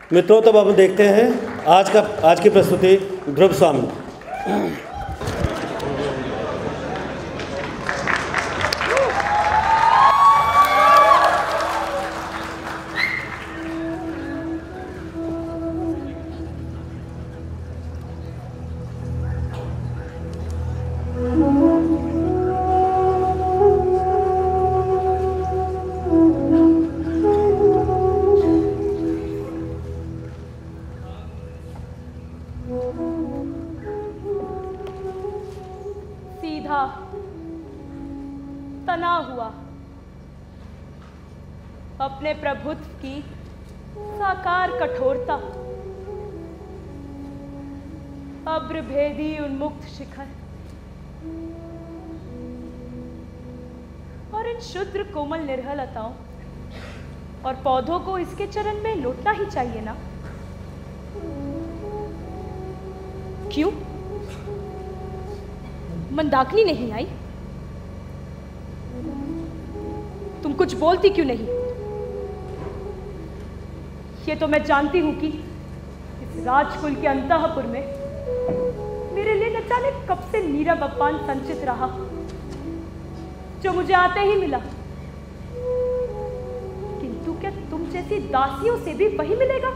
मित्रों, तब हम देखते हैं आज की प्रस्तुति ध्रुव स्वामी। सीधा तना हुआ अपने प्रभुत्व की साकार कठोरता, अब्रभेदी उन्मुक्त शिखर और इन शुद्र कोमल निर्हलताओं और पौधों को इसके चरण में लौटना ही चाहिए ना? क्यों मंदाकिनी नहीं आई? तुम कुछ बोलती क्यों नहीं? ये तो मैं जानती हूं कि इस राजकुल के अंतःपुर में मेरे लिए न जाने कब से नीरव अपमान संचित रहा, जो मुझे आते ही मिला। किंतु क्या तुम जैसी दासियों से भी वही मिलेगा?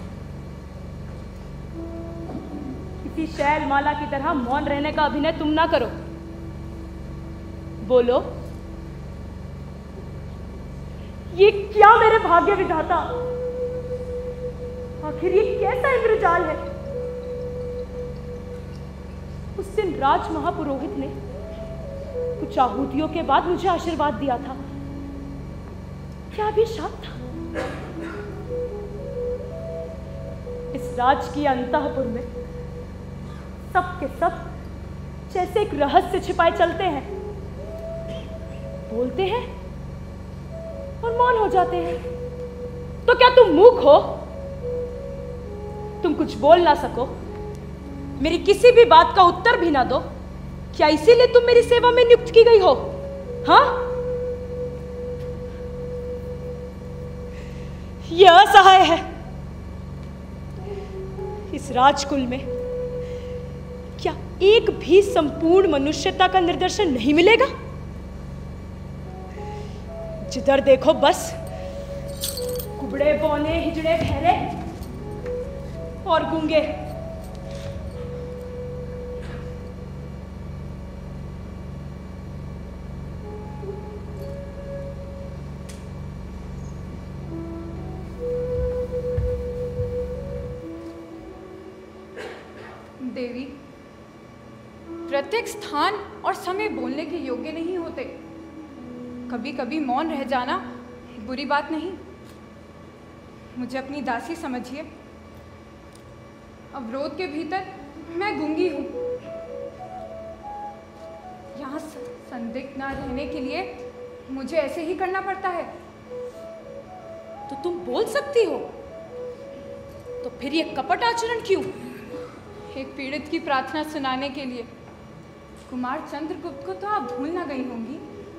किसी शैलमाला की तरह मौन रहने का अभिनय तुम ना करो। बोलो, ये क्या मेरे भाग्य विधाता, आखिर ये कैसा इंद्रजाल है? उस दिन राज महापुरोहित ने कुछ आहुतियों के बाद मुझे आशीर्वाद दिया था। क्या अभिशाप था? इस राज की अंतःपुर में सब के सब जैसे एक रहस्य छिपाए चलते हैं, बोलते हैं और मौन हो जाते हैं। तो क्या तुम मूक हो? तुम कुछ बोल ना सको, मेरी किसी भी बात का उत्तर भी ना दो? क्या इसीलिए तुम मेरी सेवा में नियुक्त की गई हो? हाँ, यह असहाय है। इस राजकुल में क्या एक भी संपूर्ण मनुष्यता का निदर्शन नहीं मिलेगा? जिधर देखो बस कुबड़े बौने, हिजड़े बहरे और गूंगे। देवी, प्रत्येक स्थान और समय बोलने के योग्य नहीं होते। कभी कभी मौन रह जाना बुरी बात नहीं। मुझे अपनी दासी समझिए। अवरोध के भीतर मैं गूंगी हूँ। यहाँ संदिग्ध ना रहने के लिए मुझे ऐसे ही करना पड़ता है। तो तुम बोल सकती हो, तो फिर ये कपट आचरण क्यों? एक पीड़ित की प्रार्थना सुनाने के लिए। कुमार चंद्रगुप्त को तो आप भूल ना गई होंगी।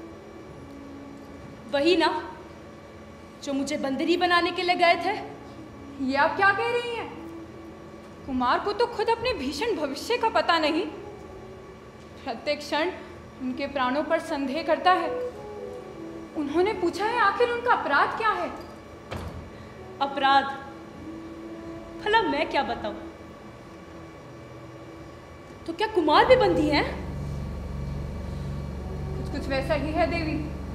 वही ना जो मुझे बंदरी बनाने के लिए गए थे। ये आप क्या कह रही हैं? कुमार को तो खुद अपने भीषण भविष्य का पता नहीं। प्रत्येक क्षण उनके प्राणों पर संदेह करता है। उन्होंने पूछा है आखिर उनका अपराध क्या है? अपराध? भला मैं क्या बताऊं? तो क्या कुमार भी बंदी हैं? कुछ वैसा ही है देवी।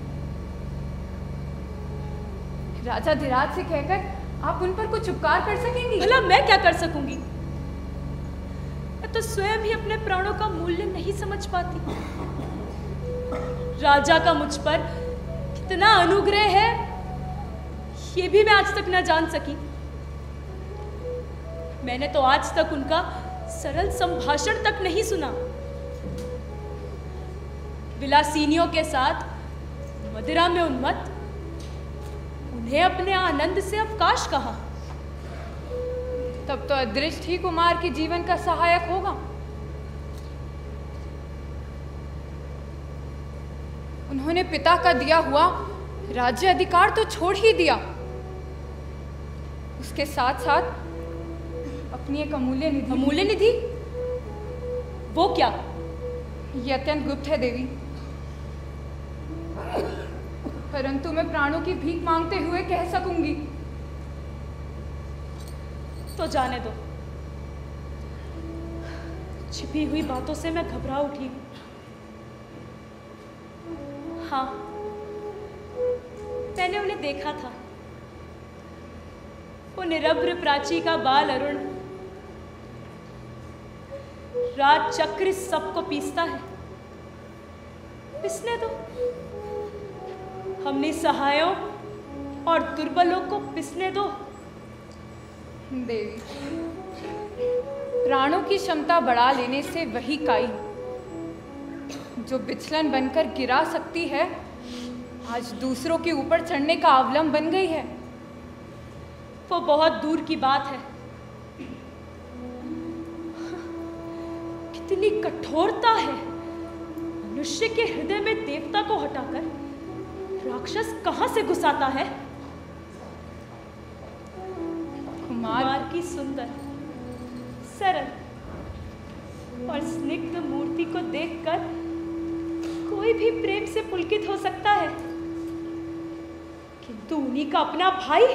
राजा धीराज से कहकर आप उन पर कुछ उपकार कर सकेंगी? भला मैं क्या कर सकूंगी? मैं तो स्वयं ही अपने प्राणों का मूल्य नहीं समझ पाती। राजा का मुझ पर कितना अनुग्रह है, ये भी मैं आज तक न जान सकी। मैंने तो आज तक उनका सरल संभाषण तक नहीं सुना। विलासिनियों के साथ मदिरा में उन्मत्त, उन्हें अपने आनंद से अवकाश कहा। तब तो अदृष्ट ही कुमार के जीवन का सहायक होगा। उन्होंने पिता का दिया हुआ राज्य अधिकार तो छोड़ ही दिया। उसके साथ साथ अपनी एक अमूल्य निधि। अमूल्य निधि? वो क्या? ये अत्यंत गुप्त है देवी, परंतु मैं प्राणों की भीख मांगते हुए कह सकूंगी। तो जाने दो, छिपी हुई बातों से मैं घबरा उठी। हाँ, मैंने उन्हें देखा था। वो निरभ्र प्राची का बाल अरुण राज चक्र सबको पीसता है। पिसने दो, हम निसहायों और दुर्बलों को पिसने दो। देवी, प्राणों की क्षमता बढ़ा लेने से वही काई जो विचलन बनकर गिरा सकती है, आज दूसरों के ऊपर चढ़ने का अवलंब बन गई है। वो बहुत दूर की बात है। कितनी कठोरता है। मनुष्य के हृदय में देवता को हटाकर राक्षस कहां से घुसाता है। कुमार की सुंदर, सरल और स्निग्ध मूर्ति को देखकर कोई भी प्रेम से पुलकित हो सकता है, किंतु उन्हीं का अपना भाई?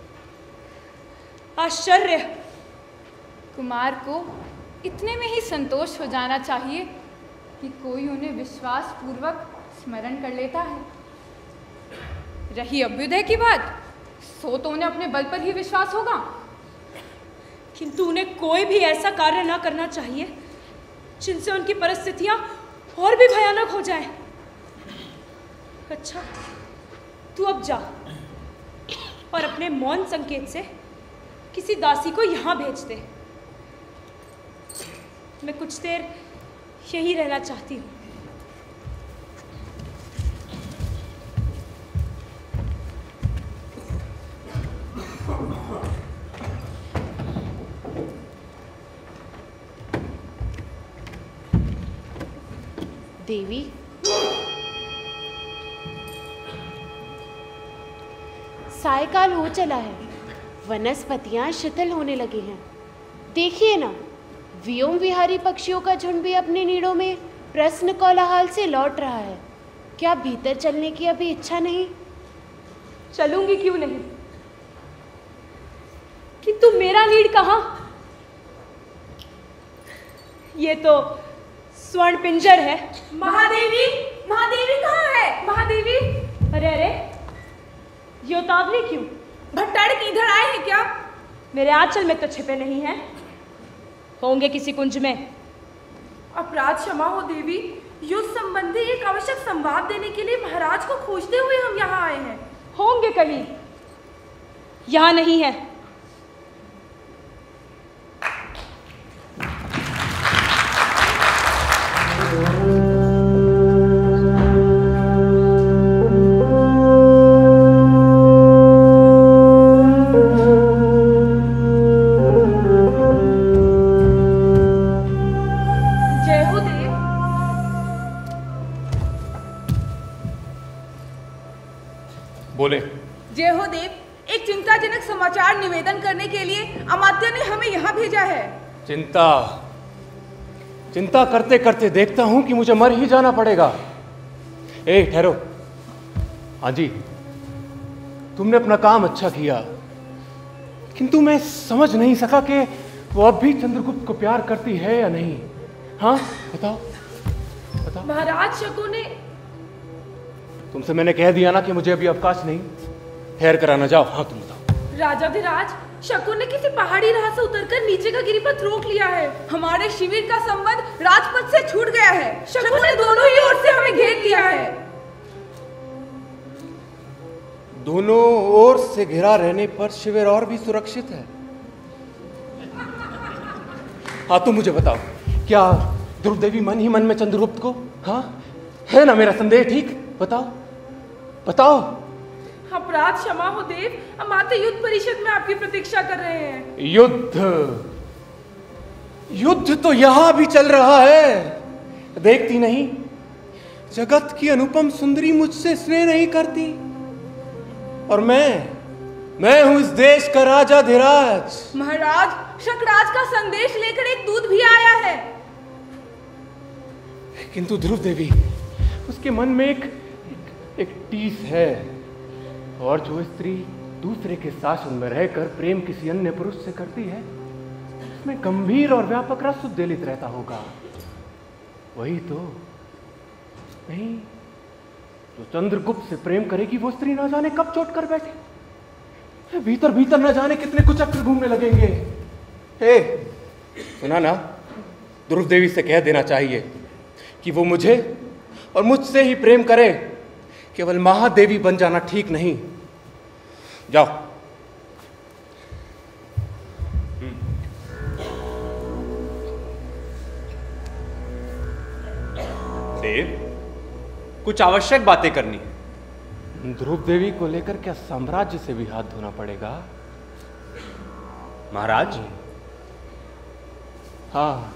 आश्चर्य। कुमार को इतने में ही संतोष हो जाना चाहिए कि कोई उन्हें विश्वास पूर्वक स्मरण कर लेता है। रही अभ्युदय की बात, सो तो उन्हें अपने बल पर ही विश्वास होगा, किंतु उन्हें कोई भी ऐसा कार्य ना करना चाहिए जिनसे उनकी परिस्थितियां और भी भयानक हो जाए। अच्छा, तू अब जा और अपने मौन संकेत से किसी दासी को यहां भेज दे। मैं कुछ देर यही रहना चाहती हूँ। देवी, सायकाल हो चला है, वनस्पतियां शिथिल होने लगी हैं। देखिए ना, व्योम विहारी पक्षियों का झुंड भी अपने नीड़ों में प्रश्न कोलाहल से लौट रहा है। क्या भीतर चलने की अभी इच्छा नहीं? चलूंगी क्यों नहीं, किंतु मेरा नीड़ कहाँ? ये तो स्वर्ण पिंजर है। महादेवी, महादेवी कहाँ है? महादेवी! अरे अरे, ये उतावली क्यों? भट्टारक इधर आए हैं क्या? मेरे आंचल में तो छिपे नहीं हैं। होंगे किसी कुंज में। अपराध क्षमा हो देवी, युद्ध संबंधी एक आवश्यक संवाद देने के लिए महाराज को खोजते हुए हम यहाँ आए हैं। होंगे कहीं, यहाँ नहीं है। बोले। जय हो देव, एक चिंताजनक समाचार निवेदन करने के लिए अमात्य ने हमें यहाँ भेजा है। चिंता करते करते देखता हूं कि मुझे मर ही जाना पड़ेगा। ए ठहरो। हाँ जी, तुमने अपना काम अच्छा किया, किंतु मैं समझ नहीं सका कि वो अब भी चंद्रगुप्त को प्यार करती है या नहीं। हाँ बताओ बताओ। महाराज शकुन ने तुमसे मैंने कह दिया ना कि मुझे अभी अवकाश नहीं, ठहर कर आना। जाओ। हाँ तुम बताओ। राजाधिराज, शकुन ने किसी पहाड़ी राह से उतरकर नीचे का गिरिपथ रोक लिया है। हमारे शिविर का संबंध राजपथ से छूट गया है। शकुन ने दोनों ही ओर से हमें घेर लिया है। दोनों ओर से घिरा रहने पर शिविर और भी सुरक्षित है। हाँ तुम मुझे बताओ, क्या ध्रुव देवी मन ही मन में चंद्रगुप्त को, हाँ है ना मेरा संदेह ठीक? बताओ बताओ। अपराध क्षमा हो देव, अमात्य युद्ध परिषद में आपकी प्रतीक्षा कर रहे हैं। युद्ध तो यहां भी चल रहा है, देखती नहीं? जगत की अनुपम सुंदरी मुझसे स्नेह नहीं करती और मैं हूं इस देश का राजा धीराज। महाराज, शकराज का संदेश लेकर एक दूत भी आया है। किंतु ध्रुव देवी, उसके मन में एक टीस है, और जो स्त्री दूसरे के शासन में रहकर प्रेम किसी अन्य पुरुष से करती है, उसमें गंभीर और व्यापक रस उद्वेलित रहता होगा। वही तो नहीं, जो चंद्रगुप्त से प्रेम करेगी वो स्त्री ना जाने कब चोट कर बैठे, भीतर भीतर न जाने कितने कुचक्र घूमने लगेंगे। हे, सुना ना, ध्रुव देवी से कह देना चाहिए कि वो मुझे और मुझसे ही प्रेम करे, केवल महादेवी बन जाना ठीक नहीं। जाओ। देव, कुछ आवश्यक बातें करनी है। ध्रुव देवी को लेकर क्या साम्राज्य से भी हाथ धोना पड़ेगा? महाराज। हाँ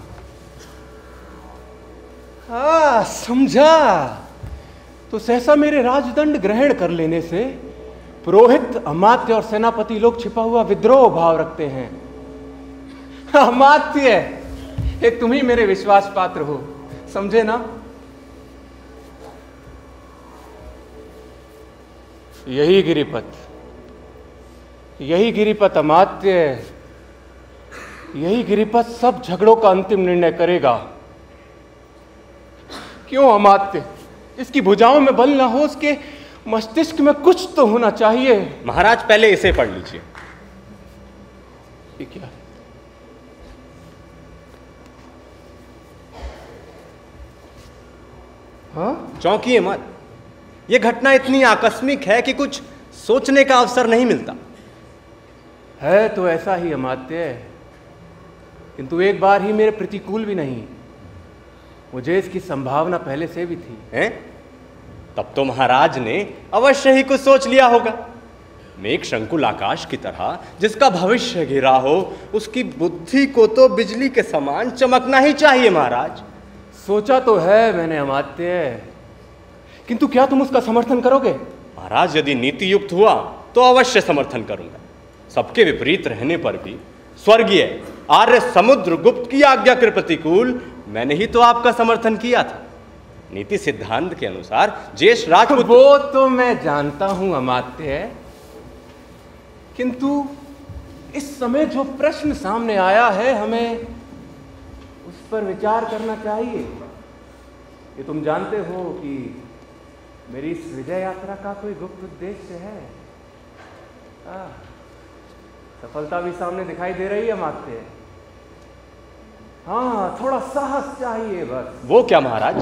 हाँ, समझा। तो सहसा मेरे राजदंड ग्रहण कर लेने से पुरोहित, अमात्य और सेनापति लोग छिपा हुआ विद्रोह भाव रखते हैं। अमात्य, एक तुम ही मेरे विश्वास पात्र हो, समझे ना? यही गिरिपथ अमात्य, यही गिरिपथ सब झगड़ों का अंतिम निर्णय करेगा। क्यों अमात्य? इसकी भुजाओं में बल ना हो, उसके मस्तिष्क में कुछ तो होना चाहिए। महाराज, पहले इसे पढ़ लीजिए। ये क्या है? हाँ? चौंकिए मत। यह घटना इतनी आकस्मिक है कि कुछ सोचने का अवसर नहीं मिलता। है तो ऐसा ही अमात्य, किंतु एक बार ही मेरे प्रतिकूल भी नहीं। मुझे इसकी संभावना पहले से भी थी। हैं? तब तो महाराज ने अवश्य ही कुछ सोच लिया होगा। मेघ शंकुल आकाश की तरह जिसका भविष्य घिरा हो, उसकी बुद्धि को तो बिजली के समान चमकना ही चाहिए महाराज। सोचा तो है मैंने अमात्य, किंतु क्या तुम उसका समर्थन करोगे? महाराज, यदि नीति युक्त हुआ तो अवश्य समर्थन करूंगा। सबके विपरीत रहने पर भी स्वर्गीय आर्य समुद्रगुप्त की आज्ञा के प्रतिकूल मैंने ही तो आपका समर्थन किया था। नीति सिद्धांत के अनुसार ज्येष्ठ राजपूत। वो तो मैं जानता हूं अमात्य, किंतु इस समय जो प्रश्न सामने आया है, हमें उस पर विचार करना चाहिए। ये तुम जानते हो कि मेरी इस विजय यात्रा का कोई गुप्त उद्देश्य है। सफलता भी सामने दिखाई दे रही है अमात्य। हाँ, थोड़ा साहस चाहिए बस। वो क्या महाराज?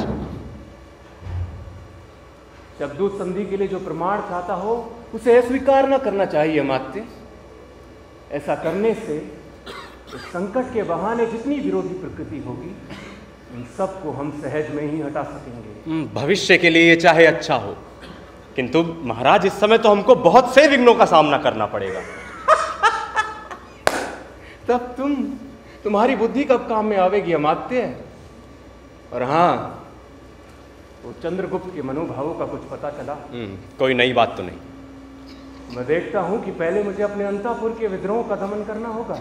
शब्दूत संधि के लिए जो प्रमाण चाहता हो, उसे अस्वीकार न करना चाहिए अमात्य। ऐसा करने से इस संकट के बहाने जितनी विरोधी प्रकृति होगी, उन सबको हम सहज में ही हटा सकेंगे। भविष्य के लिए ये चाहे अच्छा हो, किंतु महाराज इस समय तो हमको बहुत से विघ्नों का सामना करना पड़ेगा। तब तुम्हारी बुद्धि कब काम में आवेगी अमात्य? और हाँ, वो चंद्रगुप्त के मनोभावों का कुछ पता चला? कोई नई बात तो नहीं। मैं देखता हूं कि पहले मुझे अपने अंतःपुर के विद्रोह का दमन करना होगा।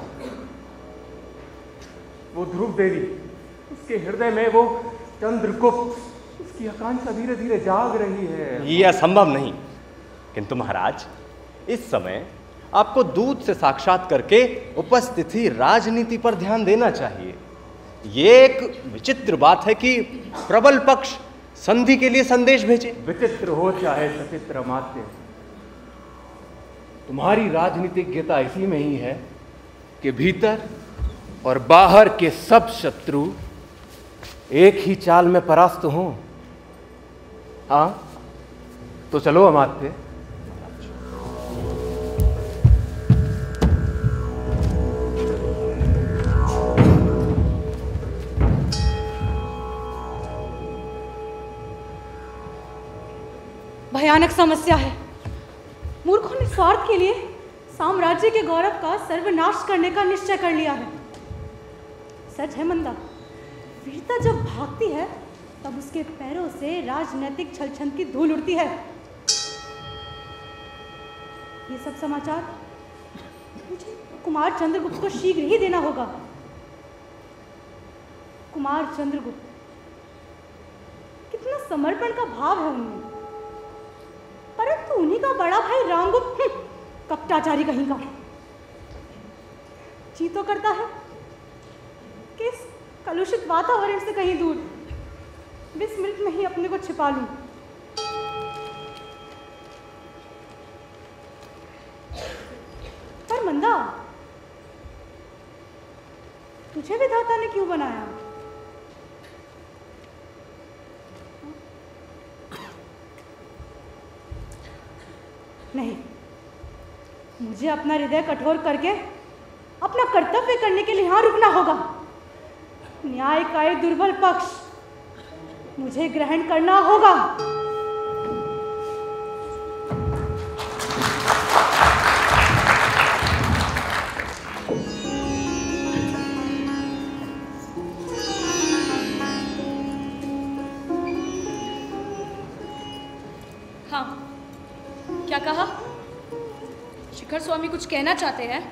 वो ध्रुव देवी, उसके हृदय में वो चंद्रगुप्त, उसकी आकांक्षा धीरे धीरे जाग रही है। ये असंभव नहीं, किंतु महाराज इस समय आपको दूत से साक्षात करके उपस्थिति राजनीति पर ध्यान देना चाहिए। ये एक विचित्र बात है कि प्रबल पक्ष संधि के लिए संदेश भेजे। विचित्र हो चाहे सचित्र अमात्य, तुम्हारी राजनीतिज्ञता इसी में ही है कि भीतर और बाहर के सब शत्रु एक ही चाल में परास्त हों। हाँ, तो चलो अमात्य। भयानक समस्या है। मूर्खों ने स्वार्थ के लिए साम्राज्य के गौरव का सर्वनाश करने का निश्चय कर लिया है। सच है मंदा, वीरता जब भागती है तब उसके पैरों से राजनैतिक छलछन की धूल उड़ती है। ये सब समाचार मुझे कुमार चंद्रगुप्त को शीघ्र ही देना होगा। कुमार चंद्रगुप्त, कितना समर्पण का भाव है उनमें, परंतु उन्हीं का बड़ा भाई रामगुप्त कपटाचारी कहीं का जी तो करता है कि इस कलुषित वातावरण से कहीं दूर 20 मिनट में ही अपने को छिपा लूं। पर मंदा, तुझे विधाता ने क्यों बनाया? नहीं, मुझे अपना हृदय कठोर करके अपना कर्तव्य करने के लिए यहाँ रुकना होगा। न्याय का ये दुर्बल पक्ष मुझे ग्रहण करना होगा। हाँ, क्या कहा? शिखर स्वामी कुछ कहना चाहते हैं?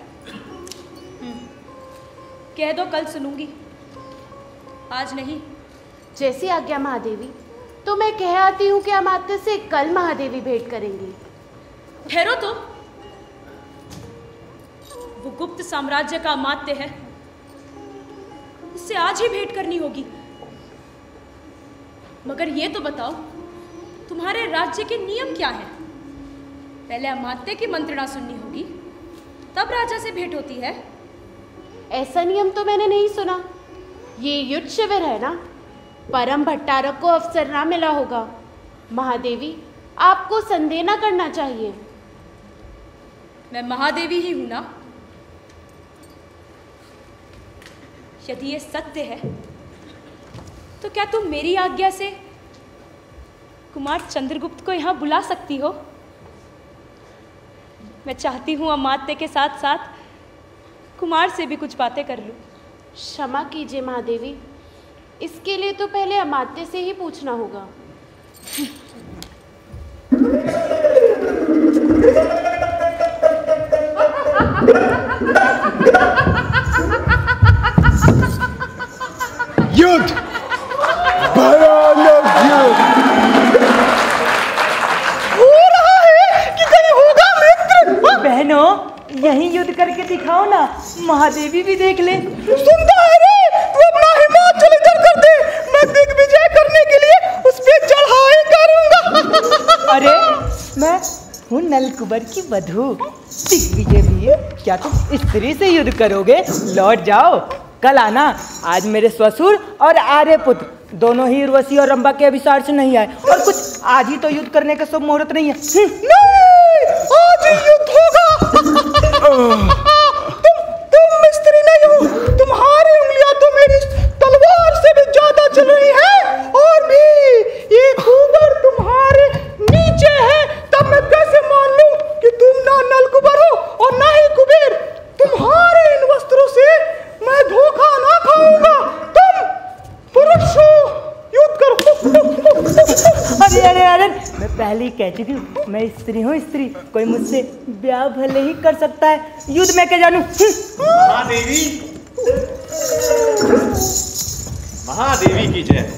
कह दो, कल सुनूंगी, आज नहीं। जैसी आज्ञा महादेवी। तो मैं कह आती हूँ कि अमात्य से कल महादेवी भेंट करेंगी। ठहरो तो, वो गुप्त साम्राज्य का अमात्य है, उससे आज ही भेंट करनी होगी। मगर ये तो बताओ, तुम्हारे राज्य के नियम क्या हैं? पहले अमात्य की मंत्रणा सुननी होगी, तब राजा से भेंट होती है। ऐसा नियम तो मैंने नहीं सुना। ये युद्ध शिविर है ना, परम भट्टारक को अवसर ना मिला होगा। महादेवी, आपको संदेह न करना चाहिए। मैं महादेवी ही हूं ना? यदि ये सत्य है तो क्या तुम मेरी आज्ञा से कुमार चंद्रगुप्त को यहाँ बुला सकती हो? मैं चाहती हूँ अमात्य के साथ साथ कुमार से भी कुछ बातें कर लूं। क्षमा कीजिए महादेवी, इसके लिए तो पहले अमात्य से ही पूछना होगा। युद्ध, भयानक युद्ध हो रहा है कि कहीं होगा मित्र? बहनों, यहीं युद्ध करके दिखाओ ना, महादेवी भी देख ले। सुनता है रे, तू अपना हिमाचल इधर कर दे, मैं दिग्विजय करने के लिए उस पे चढ़ाई करूंगा। अरे मैं हूँ नलकुबर की वधू, दिग्विजय भी है। क्या तुम स्त्री से युद्ध करोगे? लौट जाओ, कल आना। आज मेरे ससुर और आर्यपुत्र दोनों ही उर्वशी और रंभा के अभिसार से नहीं आए, और कुछ आज ही तो युद्ध करने का शुभ मुहूर्त नहीं है। नहीं, आज ही युद्ध होगा। तुम स्त्री नहीं हो, तुम्हारी उंगलियां तो मेरी तलवार से भी ज्यादा चल रही है, और भी ये कुबर तुम्हारे नीचे है। तब मैं कैसे मान लूं कि तुम ना नलकुबर हो और ना ही कुबेर? तुम्हारे इन वस्त्रों से मैं धोखा ना खाऊंगा। तुम पुरुष हो, युद्ध करो। अरे अरे अरे, मैं पहले ही कह चुकी हूँ, मैं स्त्री हूँ स्त्री। कोई मुझसे ब्याह भले ही कर सकता है, युद्ध में क्या जानू। महादेवी, महादेवी की जय।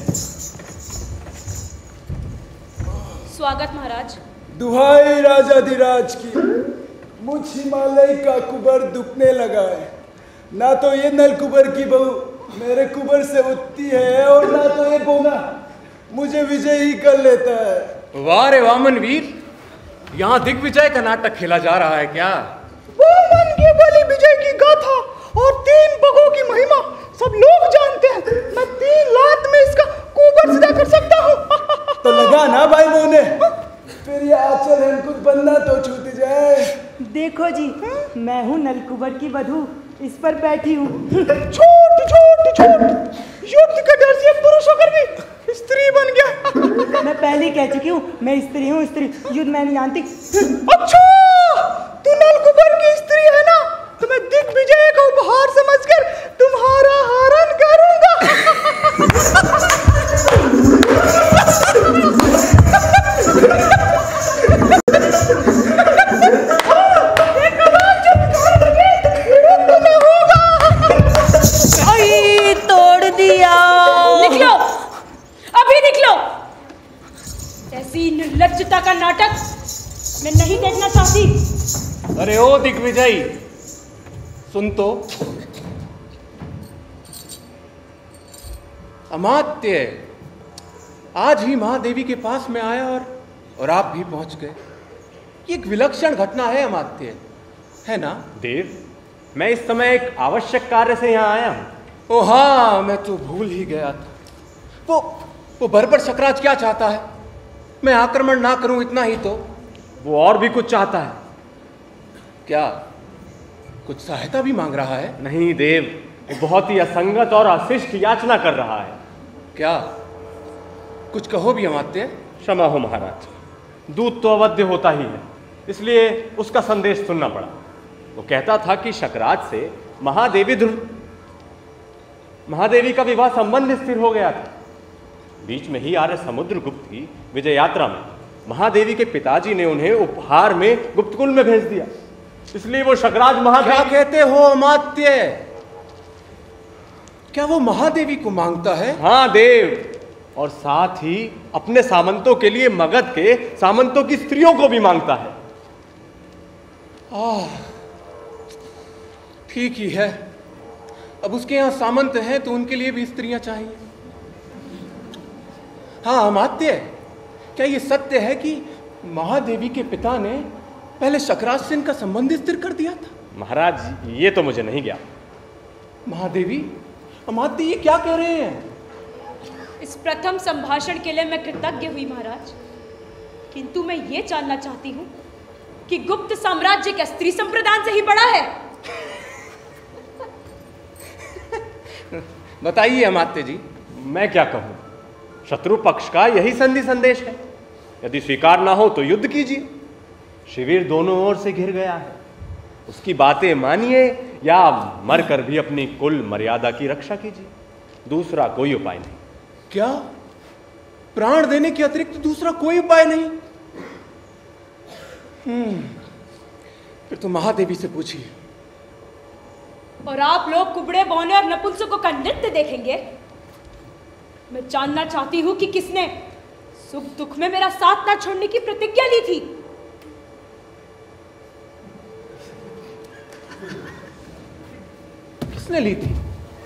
स्वागत महाराज। दुहाई राजाधिराज की, मुझ हिमालय का कुबर दुखने लगा है। ना तो ये नलकुबर की बहू मेरे कुबर से उठती है, और ना तो ये बोना मुझे विजय ही कर लेता है। वाह रे वामन वीर, यहाँ दिग्विजय का नाटक खेला जा रहा है क्या? वामन के बलि विजय की गाथा और 3 बगों की महिमा सब लोग जानते हैं। मैं 3 लात में इसका कुबर सीधा कर सकता हूँ। तो लगा ना भाई मोने, फिर ये आंचल है कुछ बनना तो छूट जाए। देखो जी, मैं हूँ नलकुबर की वधू, इस पर बैठी हूँ। छोट छोट छोट, युद्ध का डर से पुरुष होकर भी स्त्री बन गया। मैं पहले ही कह चुकी हूँ, मैं स्त्री हूँ स्त्री, युद्ध मैं नहीं जानती। अच्छा, तू नलकुबर की स्त्री है ना, तो मैं दिग्विजय का उपहार समझकर तुम्हारा हरण करूंगा। व्यर्थता का नाटक मैं नहीं देखना चाहती। अरे ओ दिग्विजय, सुन तो। अमात्य आज ही महादेवी के पास में आया और आप भी पहुंच गए। ये एक विलक्षण घटना है अमात्य, है ना? देव, मैं इस समय एक आवश्यक कार्य से यहाँ आया हूँ। ओ हाँ, मैं तो भूल ही गया था। वो बर्बर शकराज क्या चाहता है? मैं आक्रमण ना करूं इतना ही तो? वो और भी कुछ चाहता है। क्या कुछ सहायता भी मांग रहा है? नहीं देव, वो बहुत ही असंगत और अशिष्ट याचना कर रहा है। क्या? कुछ कहो भी अमात्य। क्षमा हो महाराज, दूत तो अवध्य होता ही है, इसलिए उसका संदेश सुनना पड़ा। वो कहता था कि शकराज से महादेवी का विवाह संबंध स्थिर हो गया था। बीच में ही आर्य समुद्रगुप्त की विजय यात्रा में महादेवी के पिताजी ने उन्हें उपहार में गुप्तकुल में भेज दिया, इसलिए वो शकराज महादेवी। क्या कहते हो अमात्य? क्या वो महादेवी को मांगता है? हाँ देव, और साथ ही अपने सामंतों के लिए मगध के सामंतों की स्त्रियों को भी मांगता है। ठीक ही है। अब उसके यहाँ सामंत हैं तो उनके लिए भी स्त्रियां चाहिए। हाँ अमात्य, क्या ये सत्य है कि महादेवी के पिता ने पहले शकराज से इनका संबंध स्थिर कर दिया था? महाराज, ये तो मुझे नहीं ज्ञात। महादेवी, अमात्य ये क्या कह रहे हैं? इस प्रथम संभाषण के लिए मैं कृतज्ञ हुई महाराज, किंतु मैं ये जानना चाहती हूँ कि गुप्त साम्राज्य क्या स्त्री संप्रदान से ही बड़ा है? बताइए अमात्य जी। मैं क्या कहूं, शत्रु पक्ष का यही संधि संदेश है। यदि स्वीकार ना हो तो युद्ध कीजिए। शिविर दोनों ओर से घिर गया है, उसकी बातें मानिए या मरकर भी अपनी कुल मर्यादा की रक्षा कीजिए। दूसरा कोई उपाय नहीं। क्या प्राण देने के अतिरिक्त दूसरा कोई उपाय नहीं? फिर तो महादेवी से पूछिए। और आप लोग कुबड़े बौने और नपुंसकों का नृत्य देखेंगे? मैं जानना चाहती हूं कि किसने सुख दुख में मेरा साथ ना छोड़ने की प्रतिज्ञा ली थी। किसने ली थी?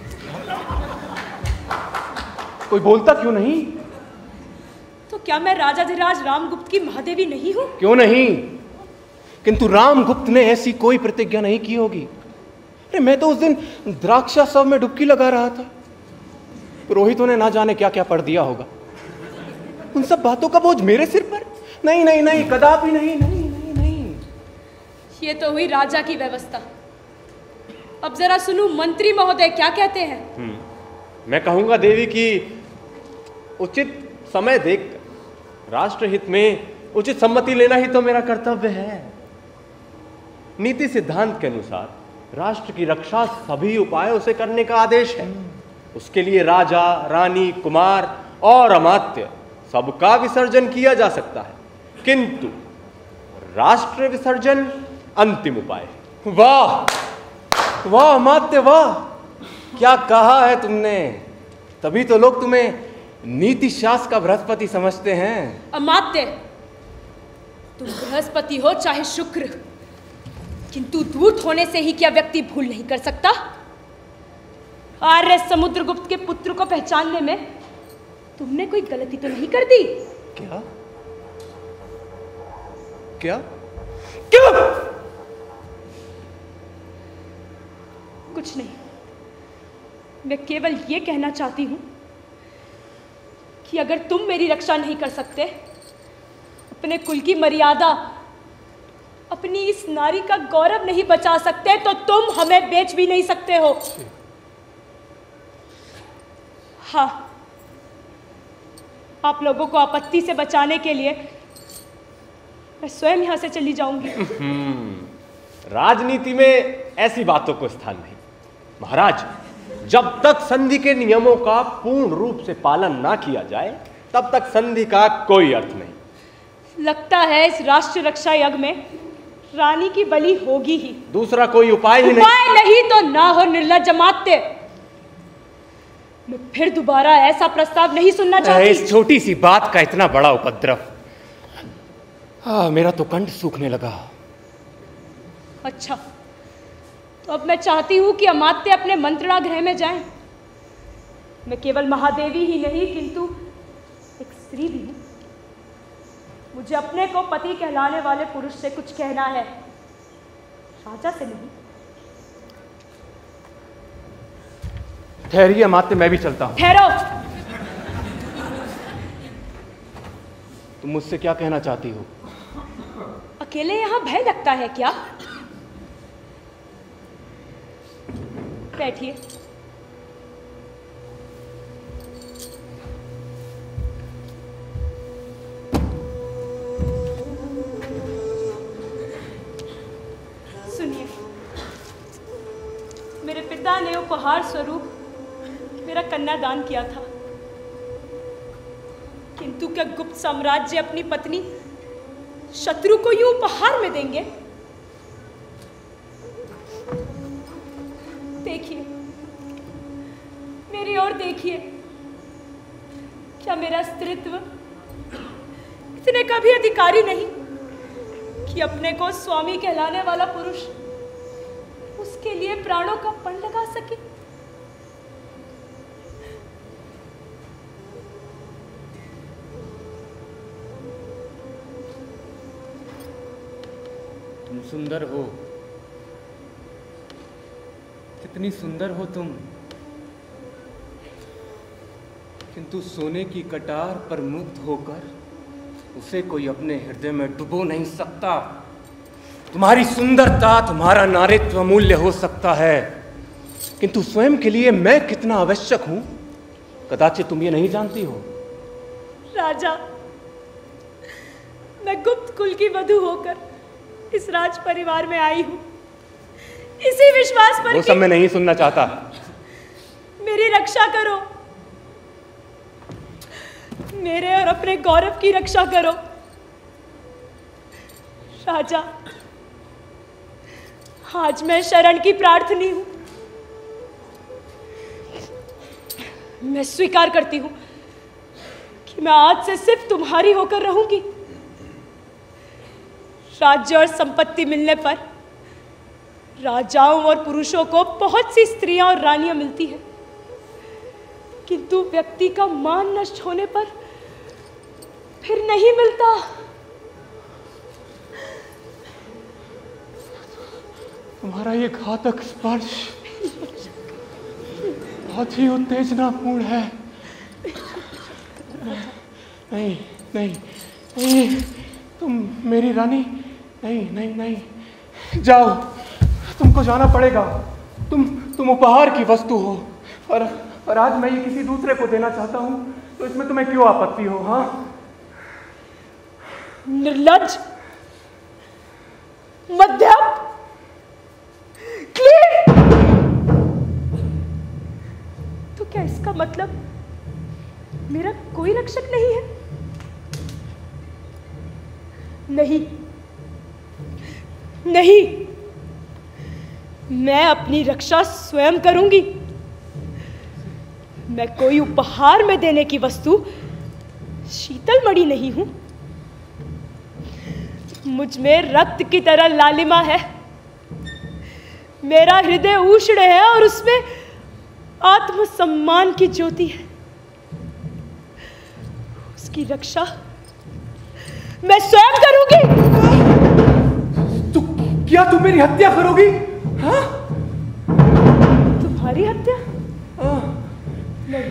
कोई बोलता क्यों नहीं? तो क्या मैं राजाधिराज रामगुप्त की महादेवी नहीं हूं? क्यों नहीं, किंतु रामगुप्त ने ऐसी कोई प्रतिज्ञा नहीं की होगी। अरे मैं तो उस दिन द्राक्षासव में डुबकी लगा रहा था। पुरोहितों ने ना जाने क्या क्या पढ़ दिया होगा। उन सब बातों का बोझ मेरे सिर पर? नहीं नहीं नहीं, कदापि नहीं नहीं नहीं नहीं। ये तो हुई राजा की व्यवस्था। अब जरा सुनूं मंत्री महोदय क्या कहते हैं। मैं कहूंगा देवी कि उचित समय देखकर राष्ट्रहित में उचित सम्मति लेना ही तो मेरा कर्तव्य है। नीति सिद्धांत के अनुसार राष्ट्र की रक्षा सभी उपायों से करने का आदेश है। उसके लिए राजा, रानी, कुमार और अमात्य सबका विसर्जन किया जा सकता है, किंतु राष्ट्र विसर्जन अंतिम उपाय है। वाह वाह अमात्य वाह, क्या कहा है तुमने। तभी तो लोग तुम्हें नीति शास्त्र का बृहस्पति समझते हैं। अमात्य, तुम बृहस्पति हो चाहे शुक्र, किंतु दूत होने से ही क्या व्यक्ति भूल नहीं कर सकता? आर्य समुद्रगुप्त के पुत्र को पहचानने में तुमने कोई गलती तो नहीं कर दी? क्या क्या क्या? कुछ नहीं, मैं केवल ये कहना चाहती हूं कि अगर तुम मेरी रक्षा नहीं कर सकते, अपने कुल की मर्यादा, अपनी इस नारी का गौरव नहीं बचा सकते, तो तुम हमें बेच भी नहीं सकते हो। हाँ, आप लोगों को आपत्ति से बचाने के लिए मैं स्वयं यहां से चली जाऊंगी। राजनीति में ऐसी बातों को स्थान नहीं। महाराज, जब तक संधि के नियमों का पूर्ण रूप से पालन ना किया जाए, तब तक संधि का कोई अर्थ नहीं। लगता है इस राष्ट्र रक्षा यज्ञ में रानी की बलि होगी ही। दूसरा कोई उपाय ही नहीं। उपाय नहीं तो ना हो निर्लज्ज अमात्य। मैं फिर दोबारा ऐसा प्रस्ताव नहीं सुनना चाहती। इस छोटी सी बात का इतना बड़ा उपद्रव। मेरा तो कंठ सूखने लगा। अच्छा, तो अब मैं चाहती हूं कि अमात्य अपने मंत्रणा गृह में जाएं। मैं केवल महादेवी ही नहीं किंतु एक स्त्री भी हूं। मुझे अपने को पति कहलाने वाले पुरुष से कुछ कहना है, राजा से नहीं। ठहरिए अमात्य, मैं भी चलता हूं। ठहरो। तुम मुझसे क्या कहना चाहती हो? अकेले यहां भय लगता है क्या? बैठिए। सुनिए, मेरे पिता ने उपहार स्वरूप मेरा कन्यादान किया था, किंतु क्या गुप्त साम्राज्य अपनी पत्नी शत्रु को यूं उपहार में देंगे? देखिए, मेरी ओर देखिए। क्या मेरा स्त्रीत्व इतने का भी अधिकारी नहीं कि अपने को स्वामी कहलाने वाला पुरुष उसके लिए प्राणों का पण लगा सके? तुम सुंदर हो, कितनी सुंदर हो तुम, किंतु सोने की कटार पर मुग्ध होकर उसे कोई अपने हृदय में डुबो नहीं सकता। तुम्हारी सुंदरता, तुम्हारा नारीत्व अमूल्य हो सकता है, किंतु स्वयं के लिए मैं कितना आवश्यक हूं, कदाचित तुम ये नहीं जानती हो। राजा, मैं गुप्त कुल की वधू होकर इस राज परिवार में आई हूं, इसी विश्वास पर वो सब मैं नहीं सुनना चाहता। मेरी रक्षा करो, मेरे और अपने गौरव की रक्षा करो। राजा, आज मैं शरण की प्रार्थनी हूं। मैं स्वीकार करती हूं कि मैं आज से सिर्फ तुम्हारी होकर रहूंगी। राज्य और संपत्ति मिलने पर राजाओं और पुरुषों को बहुत सी स्त्रियां और रानियां मिलती हैं, किंतु व्यक्ति का मान नष्ट होने पर फिर नहीं मिलता। तुम्हारा ये घातक स्पर्श बहुत ही उत्तेजनापूर्ण है। नहीं नहीं नहीं, तुम मेरी रानी, नहीं नहीं नहीं, जाओ, तुमको जाना पड़ेगा। तुम उपहार की वस्तु हो, और आज मैं ये किसी दूसरे को देना चाहता हूं, तो इसमें तुम्हें क्यों आपत्ति हो? हाँ, निर्लज्ज, मध्यम, क्लीन। तो क्या इसका मतलब मेरा कोई रक्षक नहीं है? नहीं नहीं, मैं अपनी रक्षा स्वयं करूंगी। मैं कोई उपहार में देने की वस्तु शीतल मणि नहीं हूं। मुझ में रक्त की तरह लालिमा है, मेरा हृदय उष्ण है और उसमें आत्मसम्मान की ज्योति है। उसकी रक्षा मैं स्वयं करूंगी। क्या तुम मेरी हत्या करोगी? हाँ? तुम्हारी हत्या? नहीं,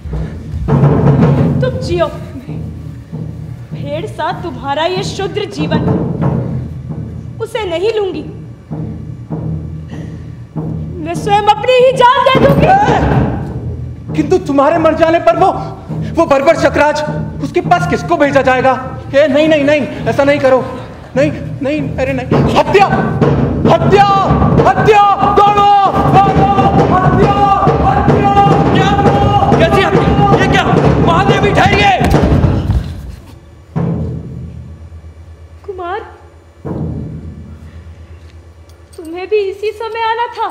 तुम जियो। भेड़ सा तुम्हारा ये शुद्र जीवन, उसे नहीं लूंगी। मैं स्वयं अपनी ही जान दे दूंगी। किंतु तुम्हारे मर जाने पर वो बर्बर शकराज, उसके पास किसको भेजा जाएगा? नहीं नहीं नहीं, ऐसा नहीं करो। नहीं नहीं, अरे नहीं, हत्या हत्या हत्या, दौड़ो दौड़ो, हत्या हत्या। क्या कैसी हत्या? ये क्या? महादेवी ठहरिए। कुमार, तुम्हें भी इसी समय आना था।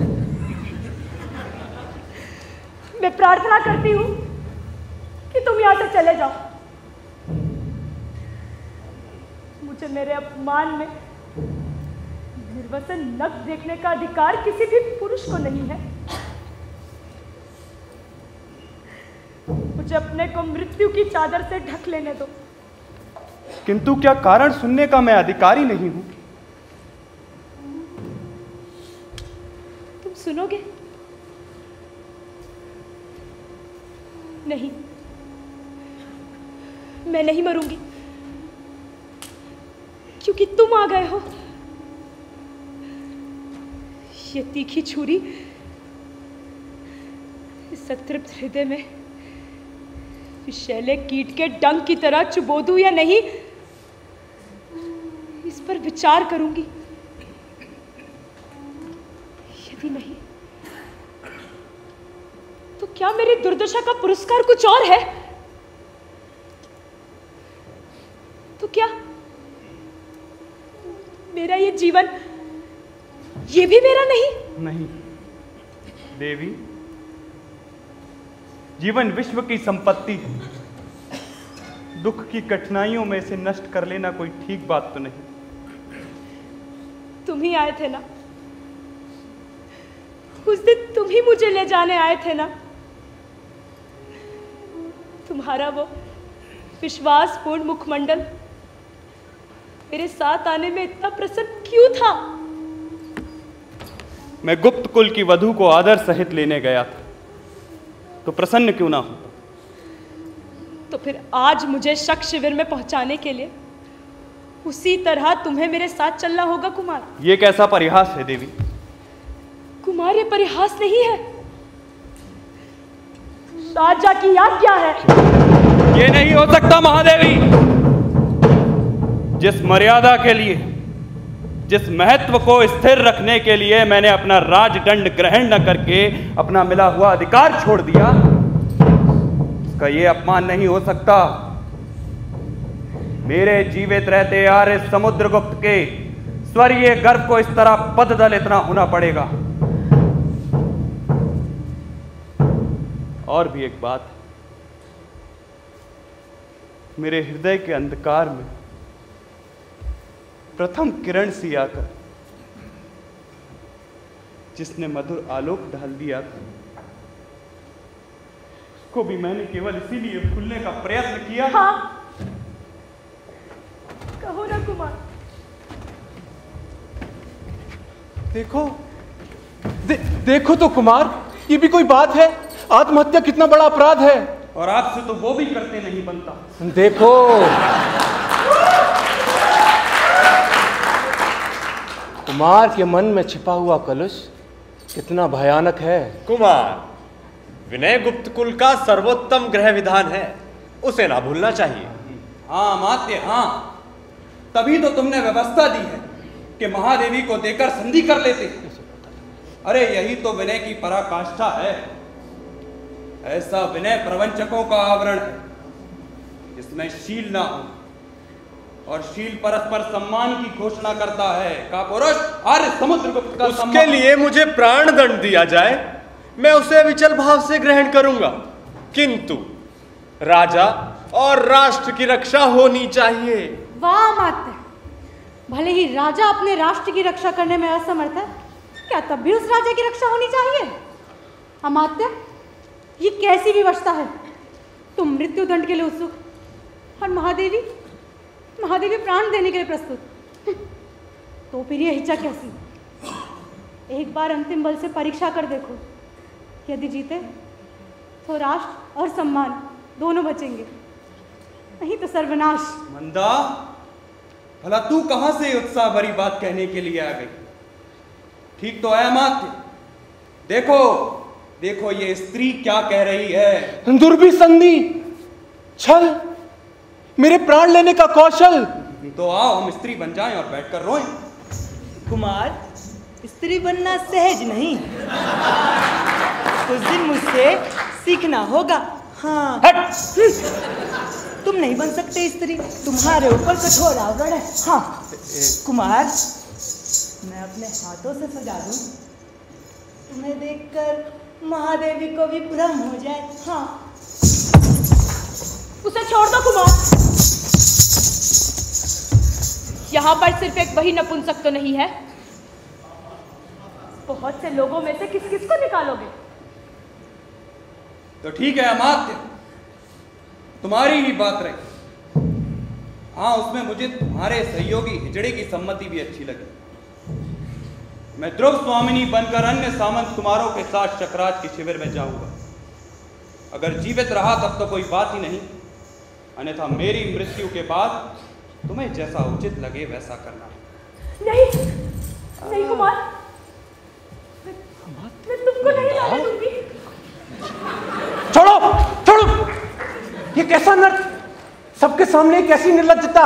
मैं प्रार्थना करती हूं कि तुम यहां से चले जाओ। मुझे मेरे अपमान में निर्वसन नग्न देखने का अधिकार किसी भी पुरुष को नहीं है। मुझे अपने को मृत्यु की चादर से ढक लेने दो। किंतु क्या कारण सुनने का मैं अधिकारी नहीं हूं? तुम सुनोगे? नहीं, मैं नहीं मरूंगी, क्योंकि तुम आ गए हो। ये तीखी छुरी इस अतृप्त हृदय में विषैले कीट के डंक की तरह चुबो दूं या नहीं, इस पर विचार करूंगी। यदि नहीं तो क्या मेरी दुर्दशा का पुरस्कार कुछ और है? तो क्या मेरा ये जीवन, ये भी मेरा नहीं? नहीं देवी, जीवन विश्व की संपत्ति है। दुख की कठिनाइयों में इसे नष्ट कर लेना कोई ठीक बात तो नहीं। तुम ही आए थे ना उस दिन, तुम ही मुझे ले जाने आए थे ना। तुम्हारा वो विश्वासपूर्ण मुखमंडल मेरे साथ आने में इतना प्रसन्न क्यों था? मैं गुप्त कुल की वधू को आदर सहित लेने गया था, तो प्रसन्न क्यों ना हो? तो फिर आज मुझे शक शिविर में पहुंचाने के लिए उसी तरह तुम्हें मेरे साथ चलना होगा कुमार। ये कैसा परिहास है देवी? कुमार, ये परिहास नहीं है, राजा की आज्ञा है। ये नहीं हो सकता महादेवी। जिस मर्यादा के लिए, जिस महत्व को स्थिर रखने के लिए मैंने अपना राजदंड ग्रहण न करके अपना मिला हुआ अधिकार छोड़ दिया, उसका ये अपमान नहीं हो सकता। मेरे जीवित रहते आर्य समुद्रगुप्त के स्वर्गीय गर्भ को इस तरह पददल इतना होना पड़ेगा। और भी एक बात, मेरे हृदय के अंधकार में प्रथम किरण सी आकर जिसने मधुर आलोक डाल दिया था, उसको भी मैंने केवल इसीलिए भूलने का प्रयत्न किया। हाँ, कहो ना कुमार। देखो देखो तो कुमार, ये भी कोई बात है? आत्महत्या कितना बड़ा अपराध है, और आपसे तो वो भी करते नहीं बनता। देखो कुमार के मन में छिपा हुआ कलुष कितना भयानक है। कुमार, विनय गुप्त कुल का सर्वोत्तम गृह विधान है, उसे ना भूलना चाहिए। हाँ मात्य, हाँ, तभी तो तुमने व्यवस्था दी है कि महादेवी को देकर संधि कर लेते। अरे यही तो विनय की पराकाष्ठा है। ऐसा विनय प्रवंचकों का आवरण है जिसमें शील ना हो, और शील परस्पर सम्मान की घोषणा करता है। का पुरुष आर्य समुद्रगुप्त का उसके लिए मुझे प्राण दंड दिया जाए, मैं उसे विचल भाव से ग्रहण करूंगा, किंतु राजा और राष्ट्र की रक्षा होनी चाहिए। वाह मात्य, भले ही राजा अपने राष्ट्र की रक्षा करने में असमर्थ है, क्या तब भी उस राजा की रक्षा होनी चाहिए? अमात्य, ये कैसी विवशता है? तुम मृत्यु दंड के लिए उत्सुक, और महादेवी प्राण देने के लिए प्रस्तुत। तो फिर ये हिचक कैसी? एक बार अंतिम बल से परीक्षा कर देखो, यदि जीते तो राष्ट्र और सम्मान दोनों बचेंगे, नहीं तो सर्वनाश। मंदा, भला तू कहां से उत्साह भरी बात कहने के लिए आ गई? ठीक तो है मात्य, देखो देखो ये स्त्री क्या कह रही है। दुर्भिसंधि, छल, मेरे प्राण लेने का कौशल। तो आओ हम स्त्री बन जाएं और बैठकर रोएं। कुमार, स्त्री बनना सहज नहीं, कुछ दिन मुझसे सीखना होगा। हाँ, तुम नहीं बन सकते स्त्री, तुम्हारे ऊपर कठोर आवरण है। हाँ कुमार, मैं अपने हाथों से सजा दूं, तुम्हें देखकर महादेवी को भी भ्रम हो जाए। हाँ, उसे छोड़ दो कुमार। यहाँ पर सिर्फ एक वही नपुंसक तो नहीं है? बहुत से लोगों में से किस किस को निकालोगे? तो ठीक है अमात्य, तुम्हारी ही बात रही। हाँ, उसमें मुझे तुम्हारे सहयोगी हिजड़े की सम्मति भी अच्छी लगी। मैं ध्रुव स्वामिनी बनकर अन्य सामंत कुमारों के साथ शकराज के शिविर में जाऊंगा। अगर जीवित रहा तब तो कोई बात ही नहीं, अन्यथा मेरी मृत्यु के बाद तुम्हें जैसा उचित लगे वैसा करना। नहीं नहीं कुमार, मैं तुमको नहीं जाने दूंगी। छोड़ो छोड़ो, ये कैसा नर, सबके सामने कैसी निर्लज्जता।